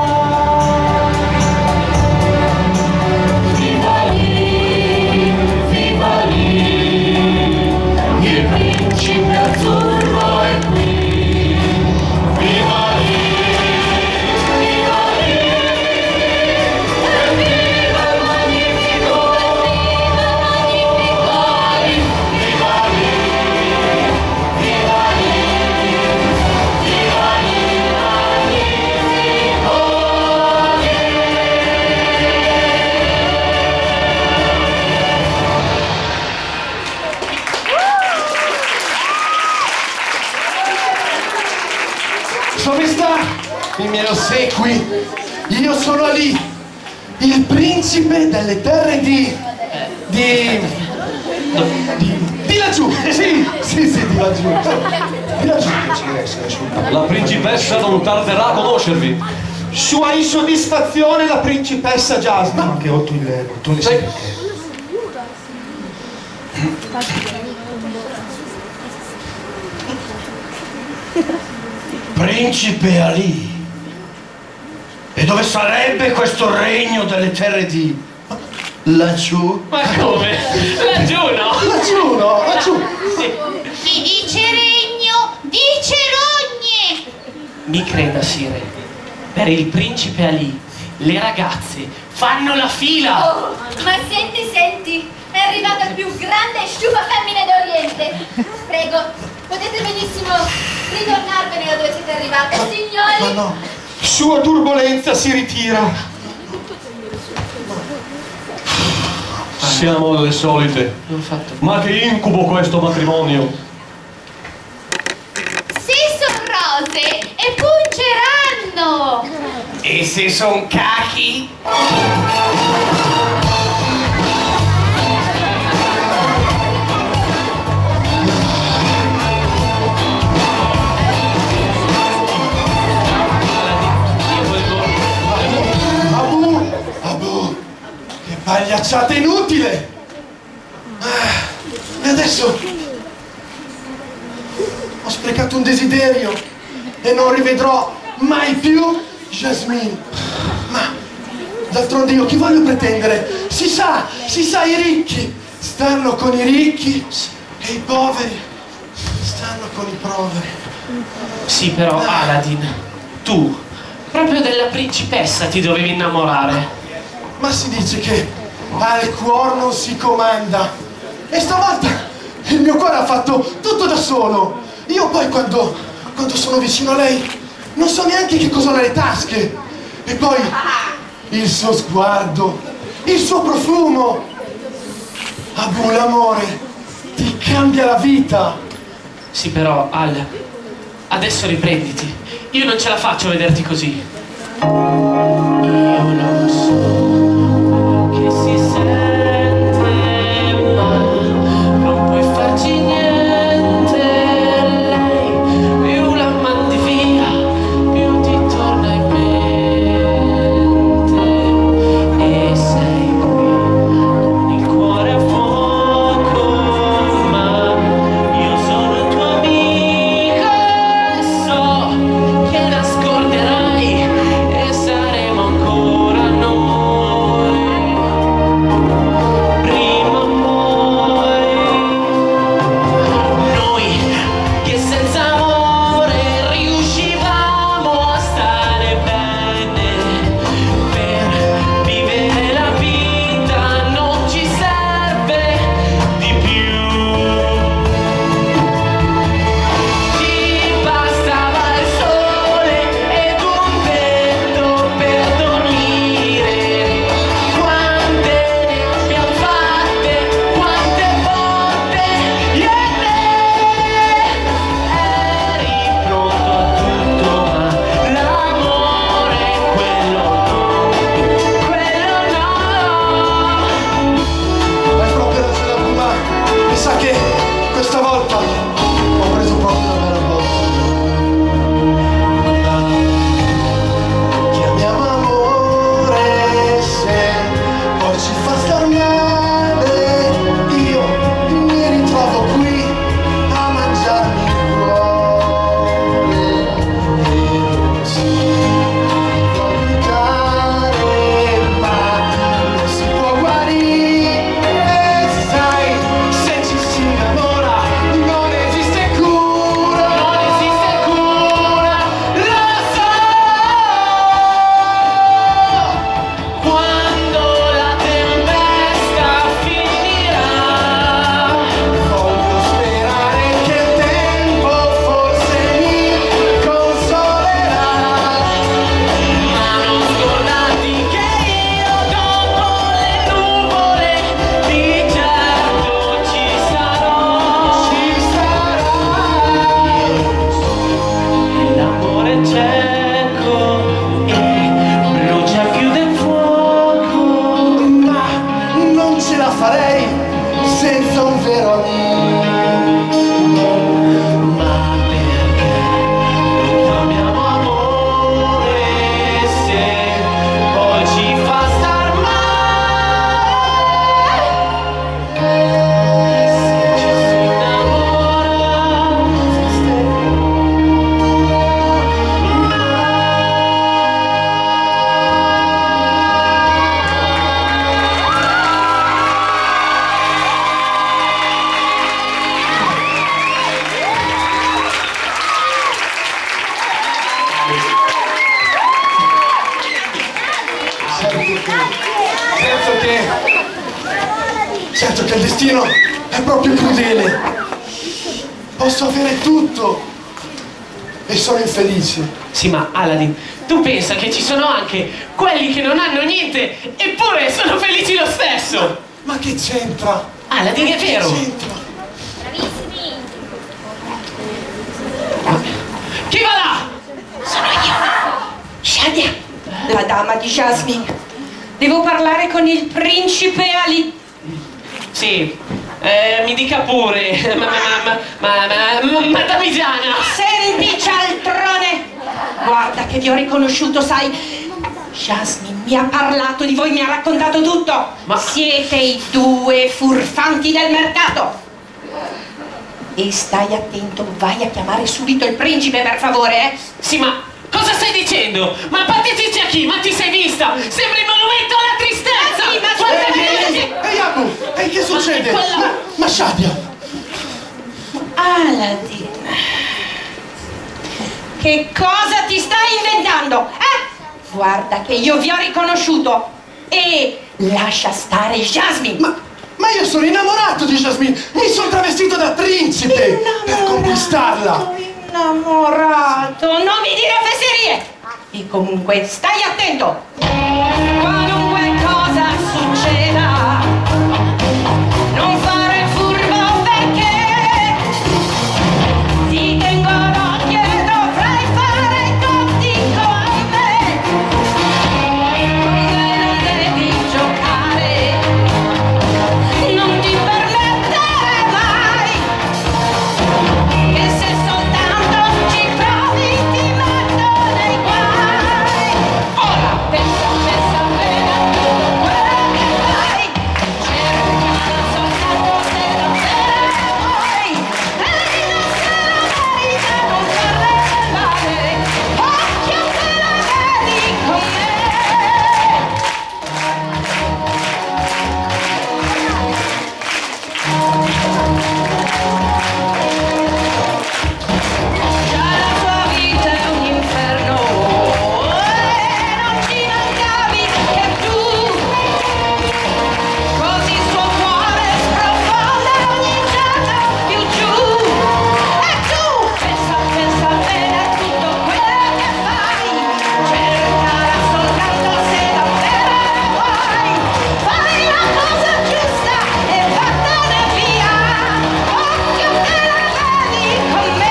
Dove sta il mio ossequi? Io sono Ali, il principe delle terre di laggiù. Sì, di laggiù. Di laggiù ci deve essere sultano. La principessa non tarderà a conoscervi. Sua insoddisfazione la principessa Jasmine. Ma che rotto il bottone. Sì. Principe Ali. E dove sarebbe questo regno delle terre di laggiù? Ma come? Laggiù no? Laggiù no? Laggiù. Si dice regno, dice rogne. Mi creda, Sire, per il principe Ali le ragazze fanno la fila. Oh, ma senti, è arrivata il più grande e sciupa femmina d'Oriente. Prego, potete benissimo ritornarvene da dove siete arrivate, signori. Ma no. Sua turbolenza si ritira. Siamo alle solite. Ma che incubo questo matrimonio. Se son rose e pungeranno. E se son cachi? Abu, che pagliacciata inutile! E adesso ho sprecato un desiderio e non rivedrò mai più Jasmine. Ma d'altronde io chi voglio pretendere? Si sa, i ricchi stanno con i ricchi e i poveri stanno con i poveri. Sì, però Aladdin, tu proprio della principessa ti dovevi innamorare. Ma si dice che al cuor non si comanda. E stavolta il mio cuore ha fatto tutto da solo. Io poi quando sono vicino a lei non so neanche che cosa ho nelle tasche. E poi il suo sguardo, il suo profumo. Abu, l'amore ti cambia la vita. Sì, però Al, adesso riprenditi. Io non ce la faccio a vederti così. Io lo so che si sente, ma non puoi farci niente. Lei più la mandi via, più ti torna in mente. E sei qui con il cuore a fuoco, ma io sono tua amica e so che la scorderai e saremo ancora noi, prima o poi. Noi che senza amore riuscivamo a stare bene, per vivere la vita non ci serve di più. Ti bastava il sole ed un vento per dormire. Quante ne abbiamo fatte, quante volte io e te. Eri pronto a tutto, ma l'amore quello no, quello no. Hai proprio ragione, Abu, ma mi sa che questa volta ho preso proprio una bella botta. Chiamiamo amore se poi ci fa star male. Io mi ritrovo qui a mangiarmi il cuore. E sì, voglio dare, ma non si può guarire. Sai, se ci si innamora non esiste cura. Non esiste cura, lo so. Quando la tempesta finirà, Voglio sperare che il tempo forse mi consolerà. ma non scordarti che io dopo le nuvole di certo ci sarò. Ci sarà. L'amore è cieco e brucia più del fuoco. Ma non ce la farei senza un vero amico. Ma perché lo chiamiamo amore se poi ci fa star male? Se ci si innamora, Certo che il destino è proprio crudele. Posso avere tutto e sono infelice. Sì, ma Aladdin, tu pensa che ci sono anche quelli che non hanno niente eppure sono felici lo stesso? Ma che c'entra? Aladdin, è vero! Che c'entra? Bravissimi! Chi va là? Sono io. Shadia, la dama di Jasmine. Devo parlare con il principe Ali. Sì, mi dica pure, Madamigiana! Senti, cialtrone! Guarda che vi ho riconosciuto, sai. Jasmine mi ha parlato di voi, mi ha raccontato tutto. Ma siete i due furfanti del mercato. E stai attento, vai a chiamare subito il principe, per favore, eh? Sì, ma cosa stai dicendo? Ma patetici a chi? Ma ti sei vista? Sembra il monumento alla tristezza! Sì, ma Ehi, Abu! Ehi, che succede? Ma Shadia! Aladdin, che cosa ti stai inventando? Guarda che io vi ho riconosciuto. E lascia stare Jasmine. Ma io sono innamorato di Jasmine! Mi sono travestito da principe per conquistarla! Innamorato, non mi dire fesserie! E comunque stai attento! Qualunque cosa succeda, non fare il furbo perché ti tengo d'occhio e dovrai fare i conti con me. Con me non devi giocare, non ti permettere mai, che se soltanto ci provi ti metto nei guai. Ora pensa bene a tutto quello che fai, cercala soltanto se davvero vuoi, e la sera merita non farle male, occhio che la vedi con me. Già la tua vita è un inferno e non ci mancavi che tu, così il suo cuore sprofonda ogni giorno più giù. E tu pensa bene a tutto quello che fai, cercala soltanto se davvero vuoi, fai la cosa giusta e vattene via, occhio che la vedi con me.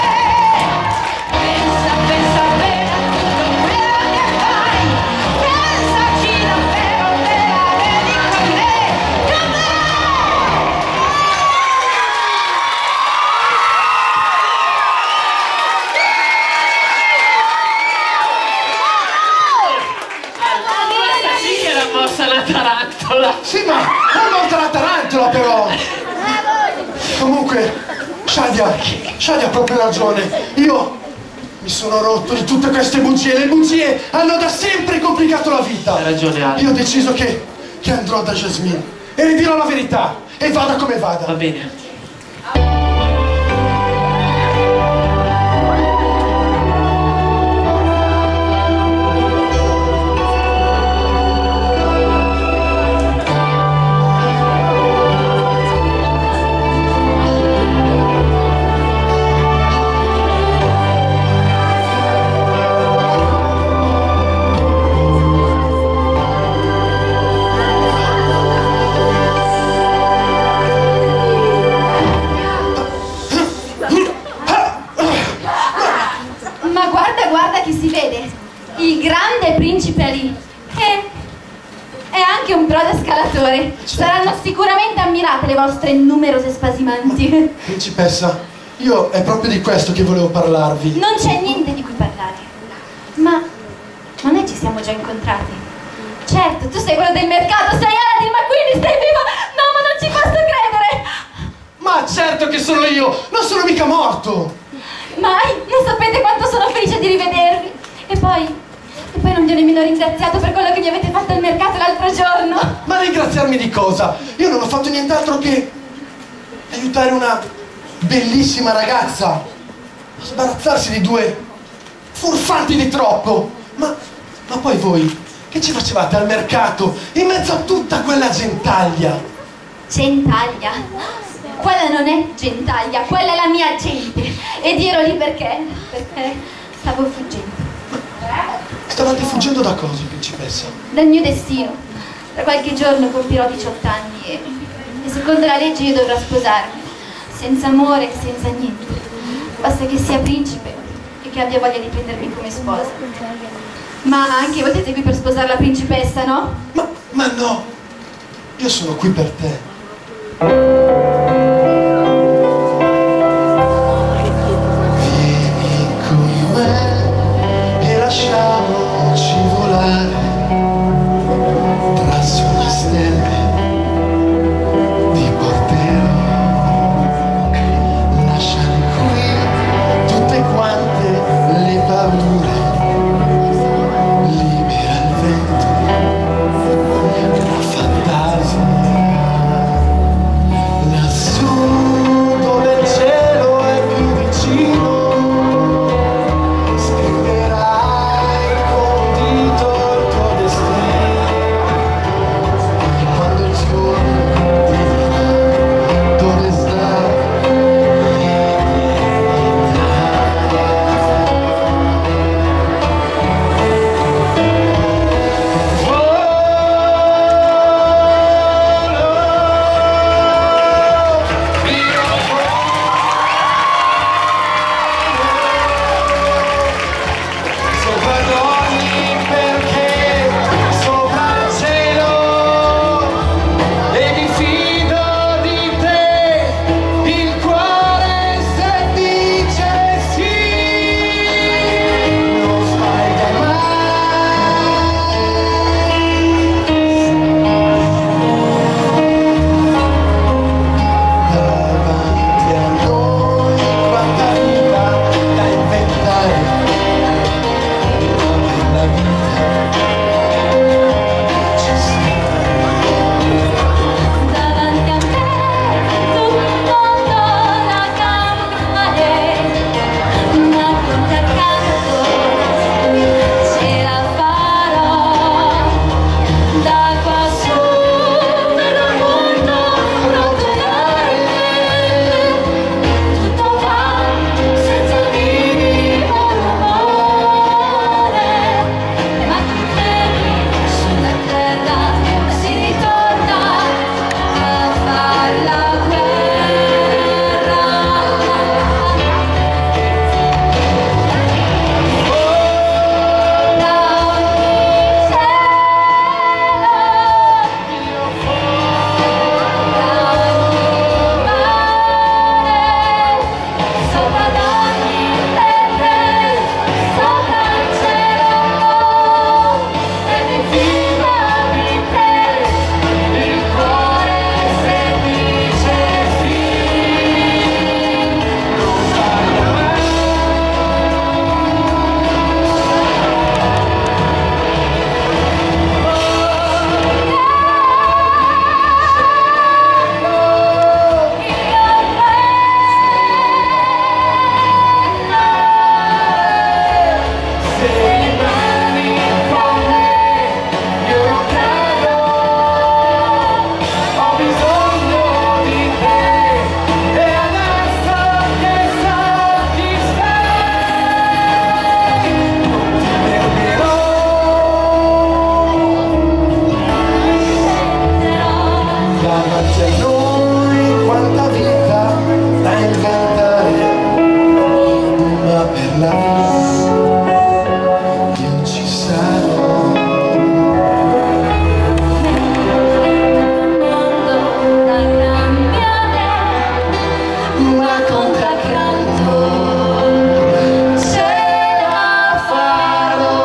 Pensa bene a tutto quello che fai, pensaci davvero, te la vedi con me, con me. questa sì che era mossa la tarantola! Sì, ma non volta la tarantola però! Comunque, Shadia ha proprio ragione. Io mi sono rotto di tutte queste bugie. Le bugie hanno da sempre complicato la vita. Hai ragione, Ale. Io ho deciso che andrò da Jasmine e le dirò la verità, e vada come vada. Va bene. Ma guarda chi si vede, il grande principe Ali, che è anche un prode scalatore. Saranno sicuramente ammirate le vostre numerose spasimanti. Principessa, io è proprio di questo che volevo parlarvi. Non c'è niente di cui parlare. Ma noi ci siamo già incontrati. Certo, tu sei quello del mercato, sei Aladdin, ma quindi sei vivo. No, ma non ci posso credere. Ma certo che sono io, non sono mica morto. Mai, non sapete quanto sono felice di rivedervi. E poi non vi ho nemmeno ringraziato per quello che mi avete fatto al mercato l'altro giorno. Ma ringraziarmi di cosa? Io non ho fatto nient'altro che aiutare una bellissima ragazza a sbarazzarsi di due furfanti di troppo. Ma poi voi che ci facevate al mercato in mezzo a tutta quella gentaglia? Gentaglia? Quella non è gentaglia, quella è la mia gente. Ed ero lì perché stavo fuggendo. Stavate fuggendo da cosa, principessa? Dal mio destino. Tra qualche giorno compirò 18 anni e secondo la legge io dovrò sposarmi, senza amore, senza niente. Basta che sia principe e che abbia voglia di prendermi come sposa. Ma anche voi siete qui per sposare la principessa, no? Ma no, io sono qui per te. Vieni con me e lasciamoci volare tra sulle stelle. Ti porterò, lasciare qui tutte quante le paure. Libera il vento, la fantasia. Lassù dove il cielo è più vicino, scriverai con un dito il tuo destino. Quando il giorno ti dirà dove stai, sopra ogni perché, sopra il cielo, e mi fido di te, il cuore se dice sì, non sbaglia mai. Davanti a noi quanta vita da inventare. La vita ci Davanti a me tutto il mondo da cambiare, ma conta accanto ce la farò. Da quassù vedo il mondo rotolare, tutto va senza il minimo rumore. Ma tu fermi sulla terra, si ritorna a far la guerra. Da ogni cielo, io da ogni mare, sopra ad ogni terra, sopra il cielo, e mi fido di te, il cuore se dice sì, non sbaglia mai. Se rimani con me, io non credo, ho bisogno di te, e adesso che so chi sei, non ti perderò. Davanti a noi quanta vita da inventare, ma per la vita io ci sarò. Mondo da cambiare, ma conta accanto ce la farò.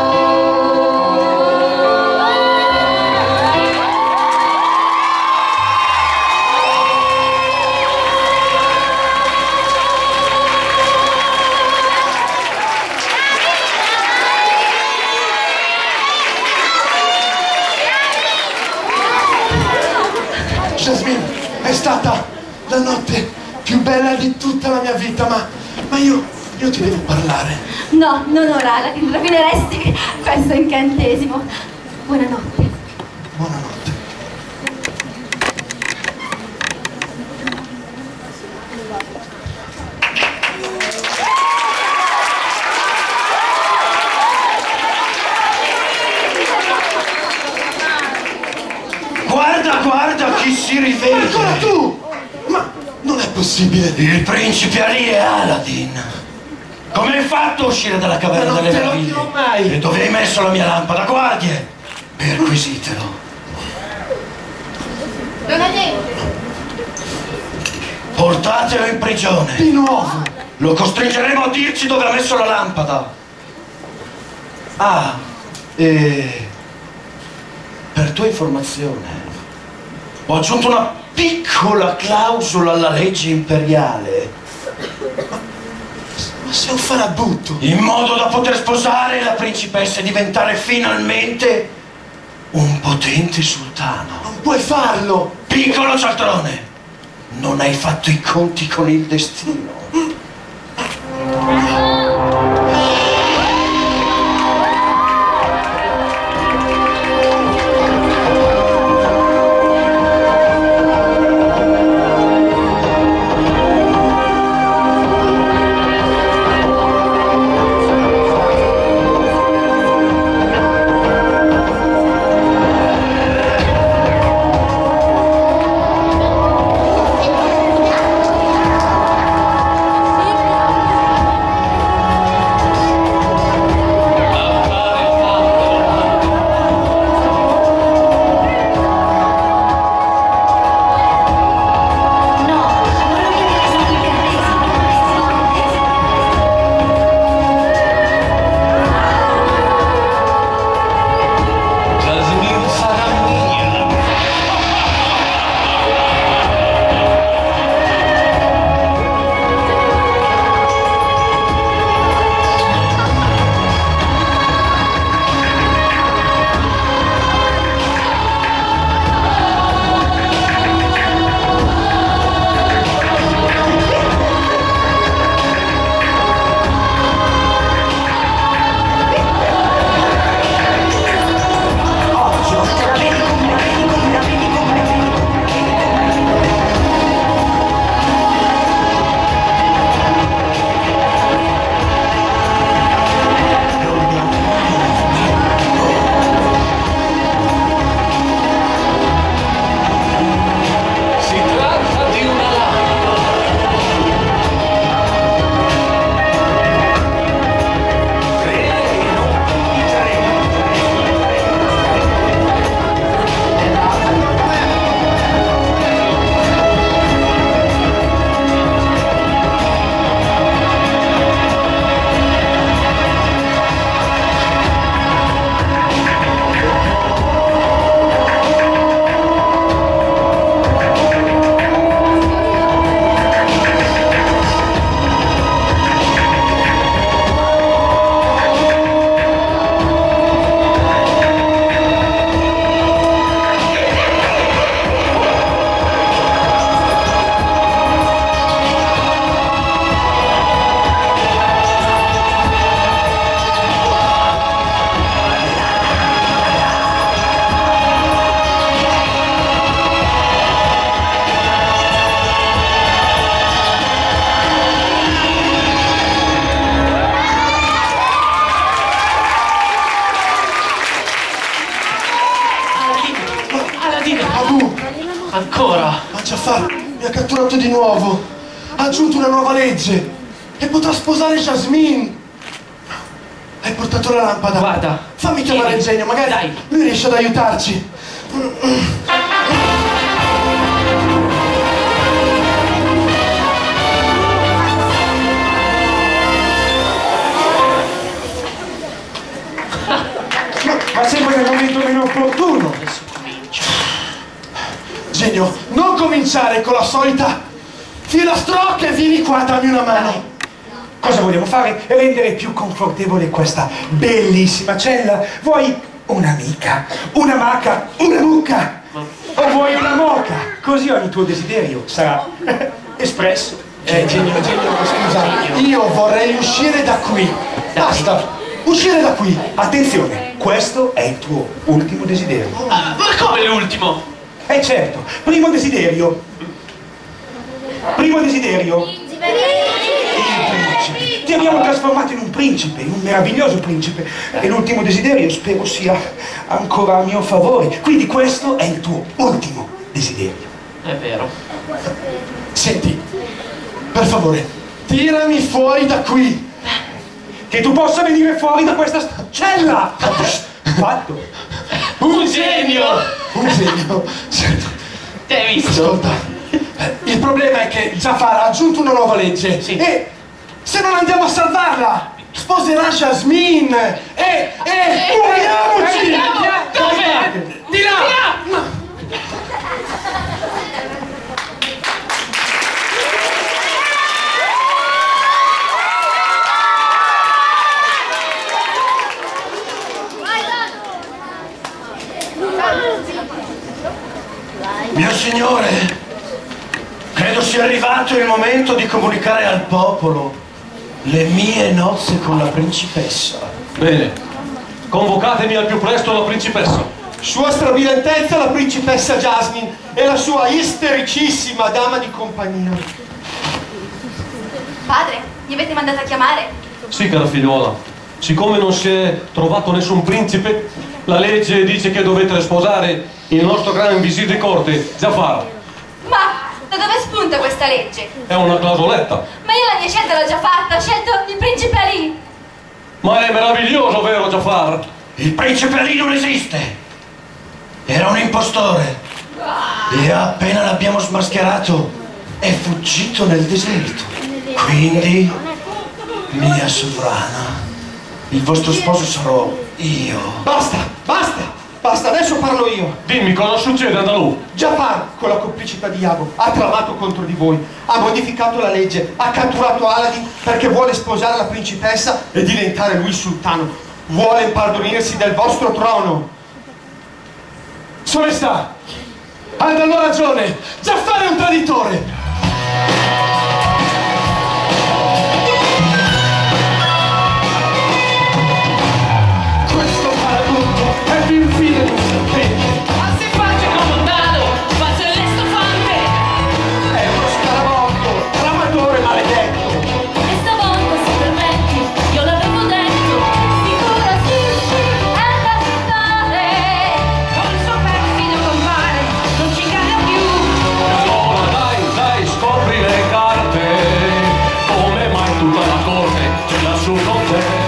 Jasmine, è stata la notte più bella di tutta la mia vita, ma io ti devo parlare. No, non ora, la rovineresti questo incantesimo. Buonanotte. Buonanotte. Guarda chi Poi si rivede. Ancora tu! Ma non è possibile. Il principe Ali è Aladdin. Come hai fatto a uscire dalla caverna delle te lo meraviglie? dirò mai. E dove hai messo la mia lampada? Guardie! Perquisitelo. Non ha niente. Portatelo in prigione. Di nuovo. Lo costringeremo a dirci dove ha messo la lampada. Ah, e per tua informazione, ho aggiunto una piccola clausola alla legge imperiale. Ma sei un farabutto. In modo da poter sposare la principessa e diventare finalmente un potente sultano. Non puoi farlo. Piccolo cialtrone, non hai fatto i conti con il destino. Ancora? Ma Jafar mi ha catturato di nuovo. Ha aggiunto una nuova legge. E potrà sposare Jasmine. Hai portato la lampada. Guarda. Fammi chiamare il genio, magari Dai. lui riesce ad aiutarci. Ma sempre nel momento meno opportuno. Genio, non cominciare con la solita filastrocca e vieni qua, dammi una mano. Cosa vogliamo fare? Rendere più confortevole questa bellissima cella. Vuoi un'amica, una maca, una mucca? O vuoi una moca? Così ogni tuo desiderio sarà espresso. Genio, scusa, io vorrei uscire da qui. Basta, uscire da qui. Attenzione, questo è il tuo ultimo desiderio. Ma come l'ultimo? Certo, primo desiderio. Primo desiderio. Il principe. Ti abbiamo trasformato in un principe, in un meraviglioso principe. E l'ultimo desiderio spero sia ancora a mio favore. Quindi questo è il tuo ultimo desiderio. desiderio. È vero. Senti, per favore, tirami fuori da qui. Che tu possa venire fuori da questa cella! Fatto! Un genio! Un genio. Certo. Ti hai visto? Ascolta, il problema è che Jafar ha aggiunto una nuova legge. Sì. E se non andiamo a salvarla, sposerà Jasmine. E muoviamoci! Dove? Di là! Mio signore, credo sia arrivato il momento di comunicare al popolo le mie nozze con la principessa. Bene, convocatemi al più presto la principessa. Sua strabiliantezza la principessa Jasmine e la sua istericissima dama di compagnia. Padre, mi avete mandato a chiamare? Sì, cara figliuola, siccome non si è trovato nessun principe, la legge dice che dovete sposare il nostro gran visir di corte, Jafar. Ma da dove spunta questa legge? È una clausoletta. Ma io la mia scelta l'ho già fatta, ho scelto il principe Ali. Ma è meraviglioso, vero Jafar? Il principe Ali non esiste. Era un impostore. E appena l'abbiamo smascherato, è fuggito nel deserto. Quindi, mia sovrana, il vostro sposo sarò io. Basta, adesso parlo io. Dimmi cosa succede, Andalù. Jafar, con la complicità di Iago, ha tramato contro di voi, ha modificato la legge, ha catturato Aladdin perché vuole sposare la principessa e diventare lui il sultano. Vuole impadronirsi del vostro trono. Sua Maestà, hanno ragione, Jafar è un traditore. Questo paradotto è più infine di un serpente. Ma si face comandato, face l'estofante! È uno scarabocco, tramatore maledetto. E stavolta se permetti, io l'avevo detto, sicura sì, è da fare. Con il suo perfido compare, non ci inganna più. Allora dai, scopri le carte. Come mai tutta la corte ce l'ha su con te?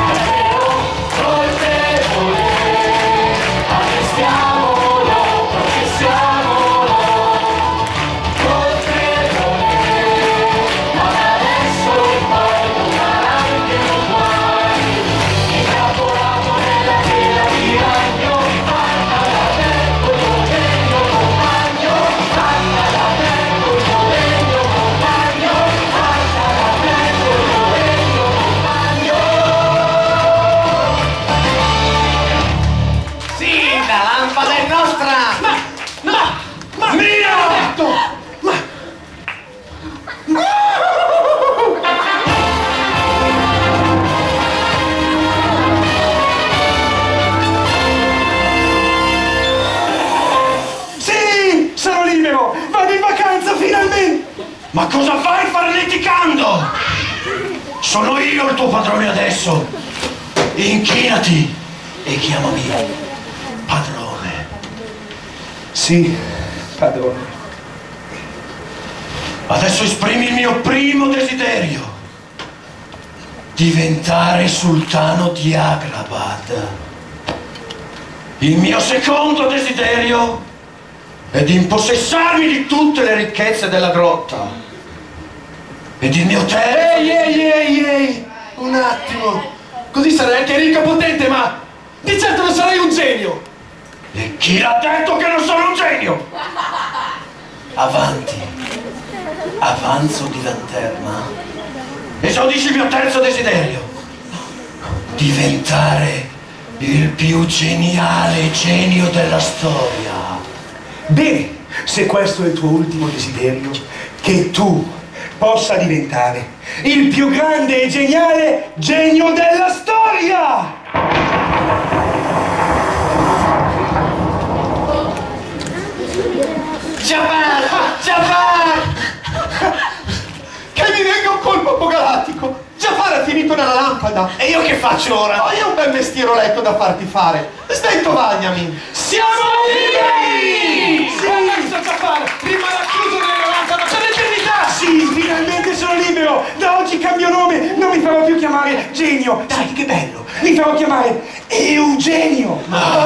Ma cosa fai farneticando? Sono io il tuo padrone adesso. Inchinati e chiamami padrone. Sì, padrone. Adesso esprimi il mio primo desiderio. Diventare sultano di Agrabad. Il mio secondo desiderio è di impossessarmi di tutte le ricchezze della grotta. Ed il mio terzo... Ehi, un attimo. Così sarai anche ricco e potente, ma di certo non sarai un genio. E chi l'ha detto che non sono un genio? Avanti. Avanzo di lanterna. Esaudisci il mio terzo desiderio. Diventare il più geniale genio della storia. Bene, se questo è il tuo ultimo desiderio, che tu possa diventare il più grande e geniale genio della storia! Jafar! Che mi venga un colpo apocalittico! Jafar è finito nella lampada! E io che faccio ora? Ho io un bel mestieroletto da farti fare! Stai tovagliami! Siamo liberi! Sì! Sì, finalmente sono libero! Da oggi cambio nome, non mi farò più chiamare Genio. Dai, che bello! Mi farò chiamare Eugenio!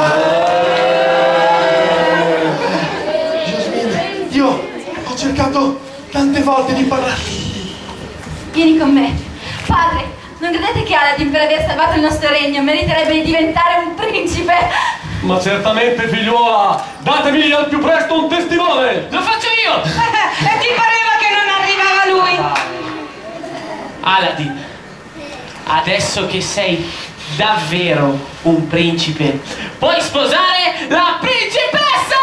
Jasmine, io ho cercato tante volte di parlarti. Vieni con me. Padre, non credete che Aladdin, per aver salvato il nostro regno, meriterebbe di diventare un principe? Ma certamente, figliuola! Datemi al più presto un testimone! Lo faccio io! E ti pareva che non arrivava lui? Aladdin, adesso che sei davvero un principe, puoi sposare la principessa!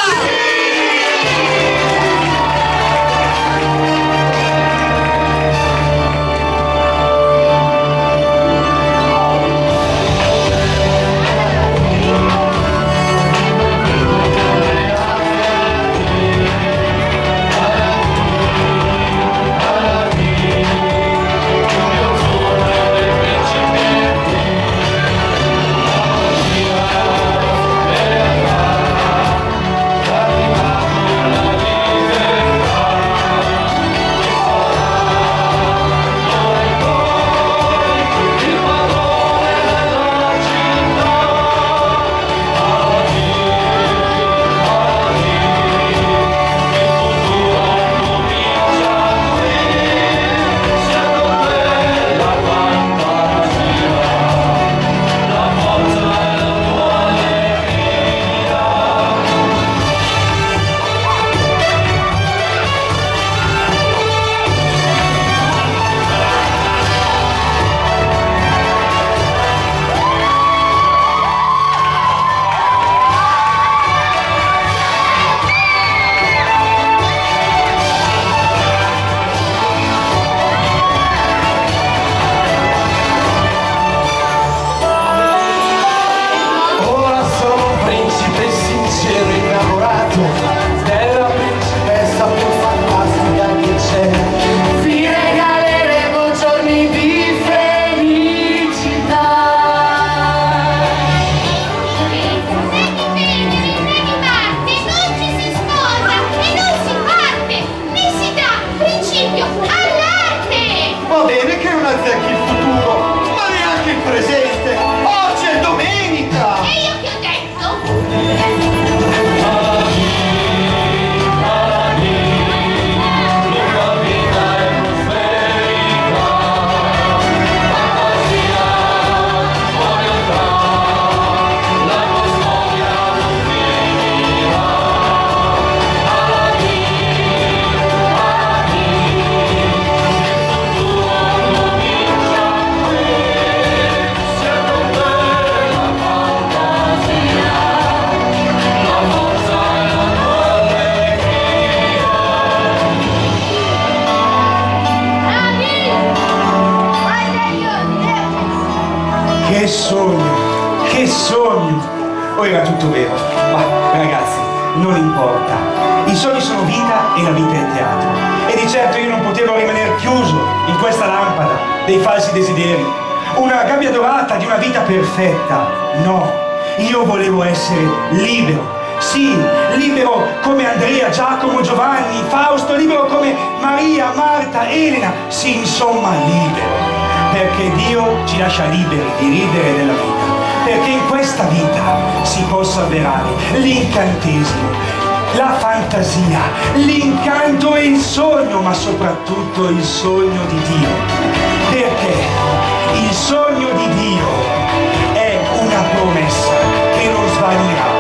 Che sogno! O era tutto vero? Ma ragazzi, non importa. I sogni sono vita e la vita è teatro. E di certo io non potevo rimanere chiuso in questa lampada dei falsi desideri. Una gabbia dorata di una vita perfetta. No, io volevo essere libero. Sì, libero come Andrea, Giacomo, Giovanni, Fausto, libero come Maria, Marta, Elena. Sì, insomma, libero. Perché Dio ci lascia liberi di ridere della vita, perché in questa vita si possa avverare l'incantesimo, la fantasia, l'incanto e il sogno, ma soprattutto il sogno di Dio, perché il sogno di Dio è una promessa che non svanirà.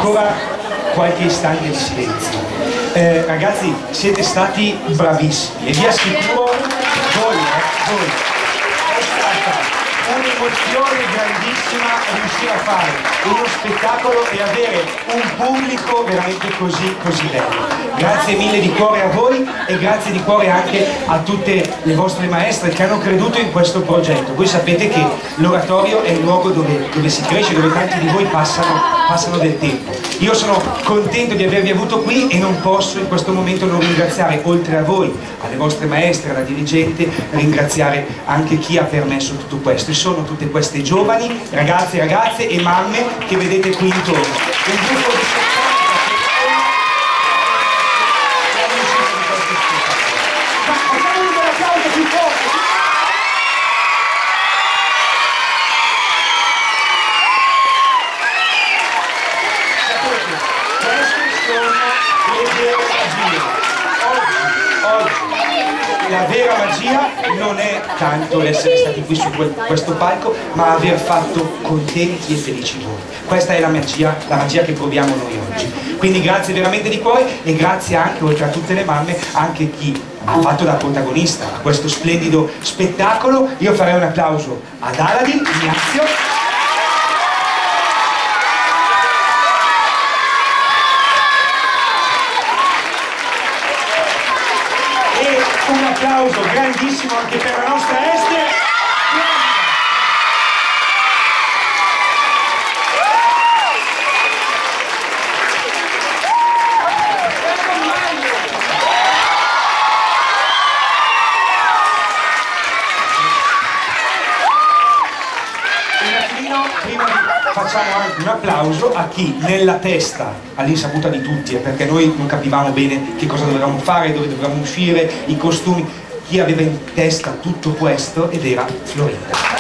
ancora qualche istante di silenzio. Ragazzi, siete stati bravissimi e vi assicuro, voi, è stata un'emozione grandissima riuscire a fare uno spettacolo e avere un pubblico veramente così bello. Grazie mille di cuore a voi e grazie di cuore anche a tutte le vostre maestre che hanno creduto in questo progetto. Voi sapete che l'oratorio è il luogo dove si cresce, dove tanti di voi passano del tempo. Io sono contento di avervi avuto qui e non posso in questo momento non ringraziare, oltre a voi, alle vostre maestre, alla dirigente, ringraziare anche chi ha permesso tutto questo. E sono tutte queste giovani ragazze e ragazze e mamme che vedete qui intorno. Un gruppo di la vera magia non è tanto l'essere stati qui su questo palco, ma aver fatto contenti e felici voi. Questa è la magia che proviamo noi oggi. Quindi grazie veramente di cuore e grazie anche, oltre a tutte le mamme, anche chi ha fatto da protagonista a questo splendido spettacolo. Io farei un applauso ad Aladin, Ignazio. Un applauso grandissimo anche per la nostra Ester. Facciamo anche un applauso a chi nella testa, all'insaputa di tutti, perché noi non capivamo bene che cosa dovevamo fare, dove dovevamo uscire, i costumi, chi aveva in testa tutto questo ed era Florinda.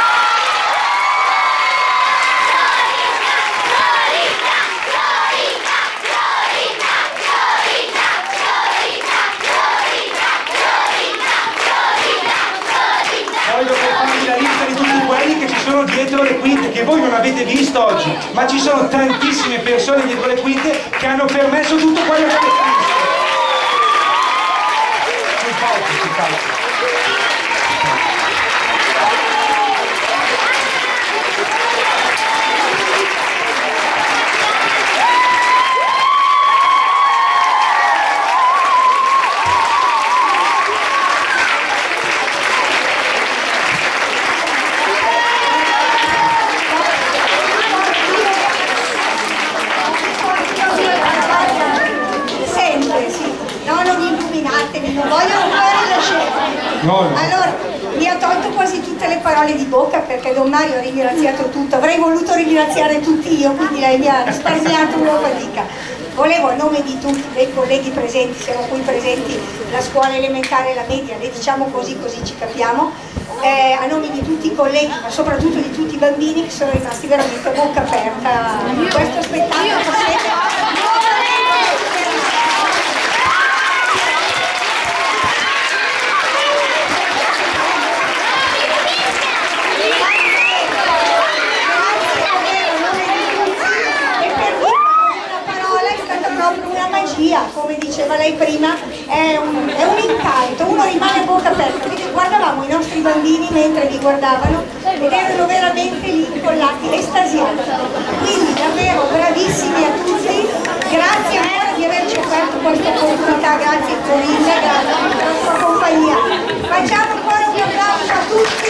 Dietro le quinte che voi non avete visto oggi, ma ci sono tantissime persone dietro le quinte che hanno permesso tutto quello che avete visto. Sul palco. Allora, mi ha tolto quasi tutte le parole di bocca perché Don Mario ha ringraziato tutto, avrei voluto ringraziare tutti io, quindi lei mi ha risparmiato una fatica. Volevo a nome di tutti dei colleghi presenti, siamo qui presenti la scuola elementare e la media, le diciamo così ci capiamo, a nome di tutti i colleghi ma soprattutto di tutti i bambini che sono rimasti veramente a bocca aperta in questo spettacolo. Come diceva lei prima, è un incanto, uno rimane a bocca aperta. Guardavamo i nostri bambini mentre li guardavano ed erano veramente lì incollati, estasiati. Quindi davvero bravissimi a tutti, grazie ancora di averci offerto questa opportunità, grazie Florinda, grazie per la sua compagnia. Facciamo ancora un applauso a tutti.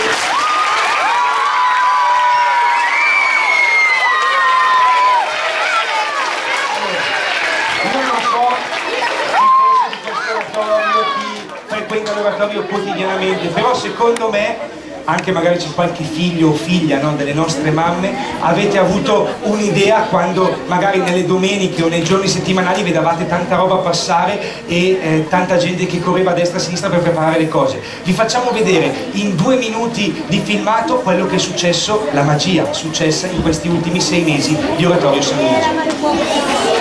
Frequenta l'oratorio quotidianamente, però secondo me anche magari c'è qualche figlio o figlia, no, delle nostre mamme, avete avuto un'idea quando magari nelle domeniche o nei giorni settimanali vedevate tanta roba passare e tanta gente che correva a destra e a sinistra per preparare le cose. Vi facciamo vedere in 2 minuti di filmato quello che è successo, la magia successa in questi ultimi 6 mesi di Oratorio San Luigi.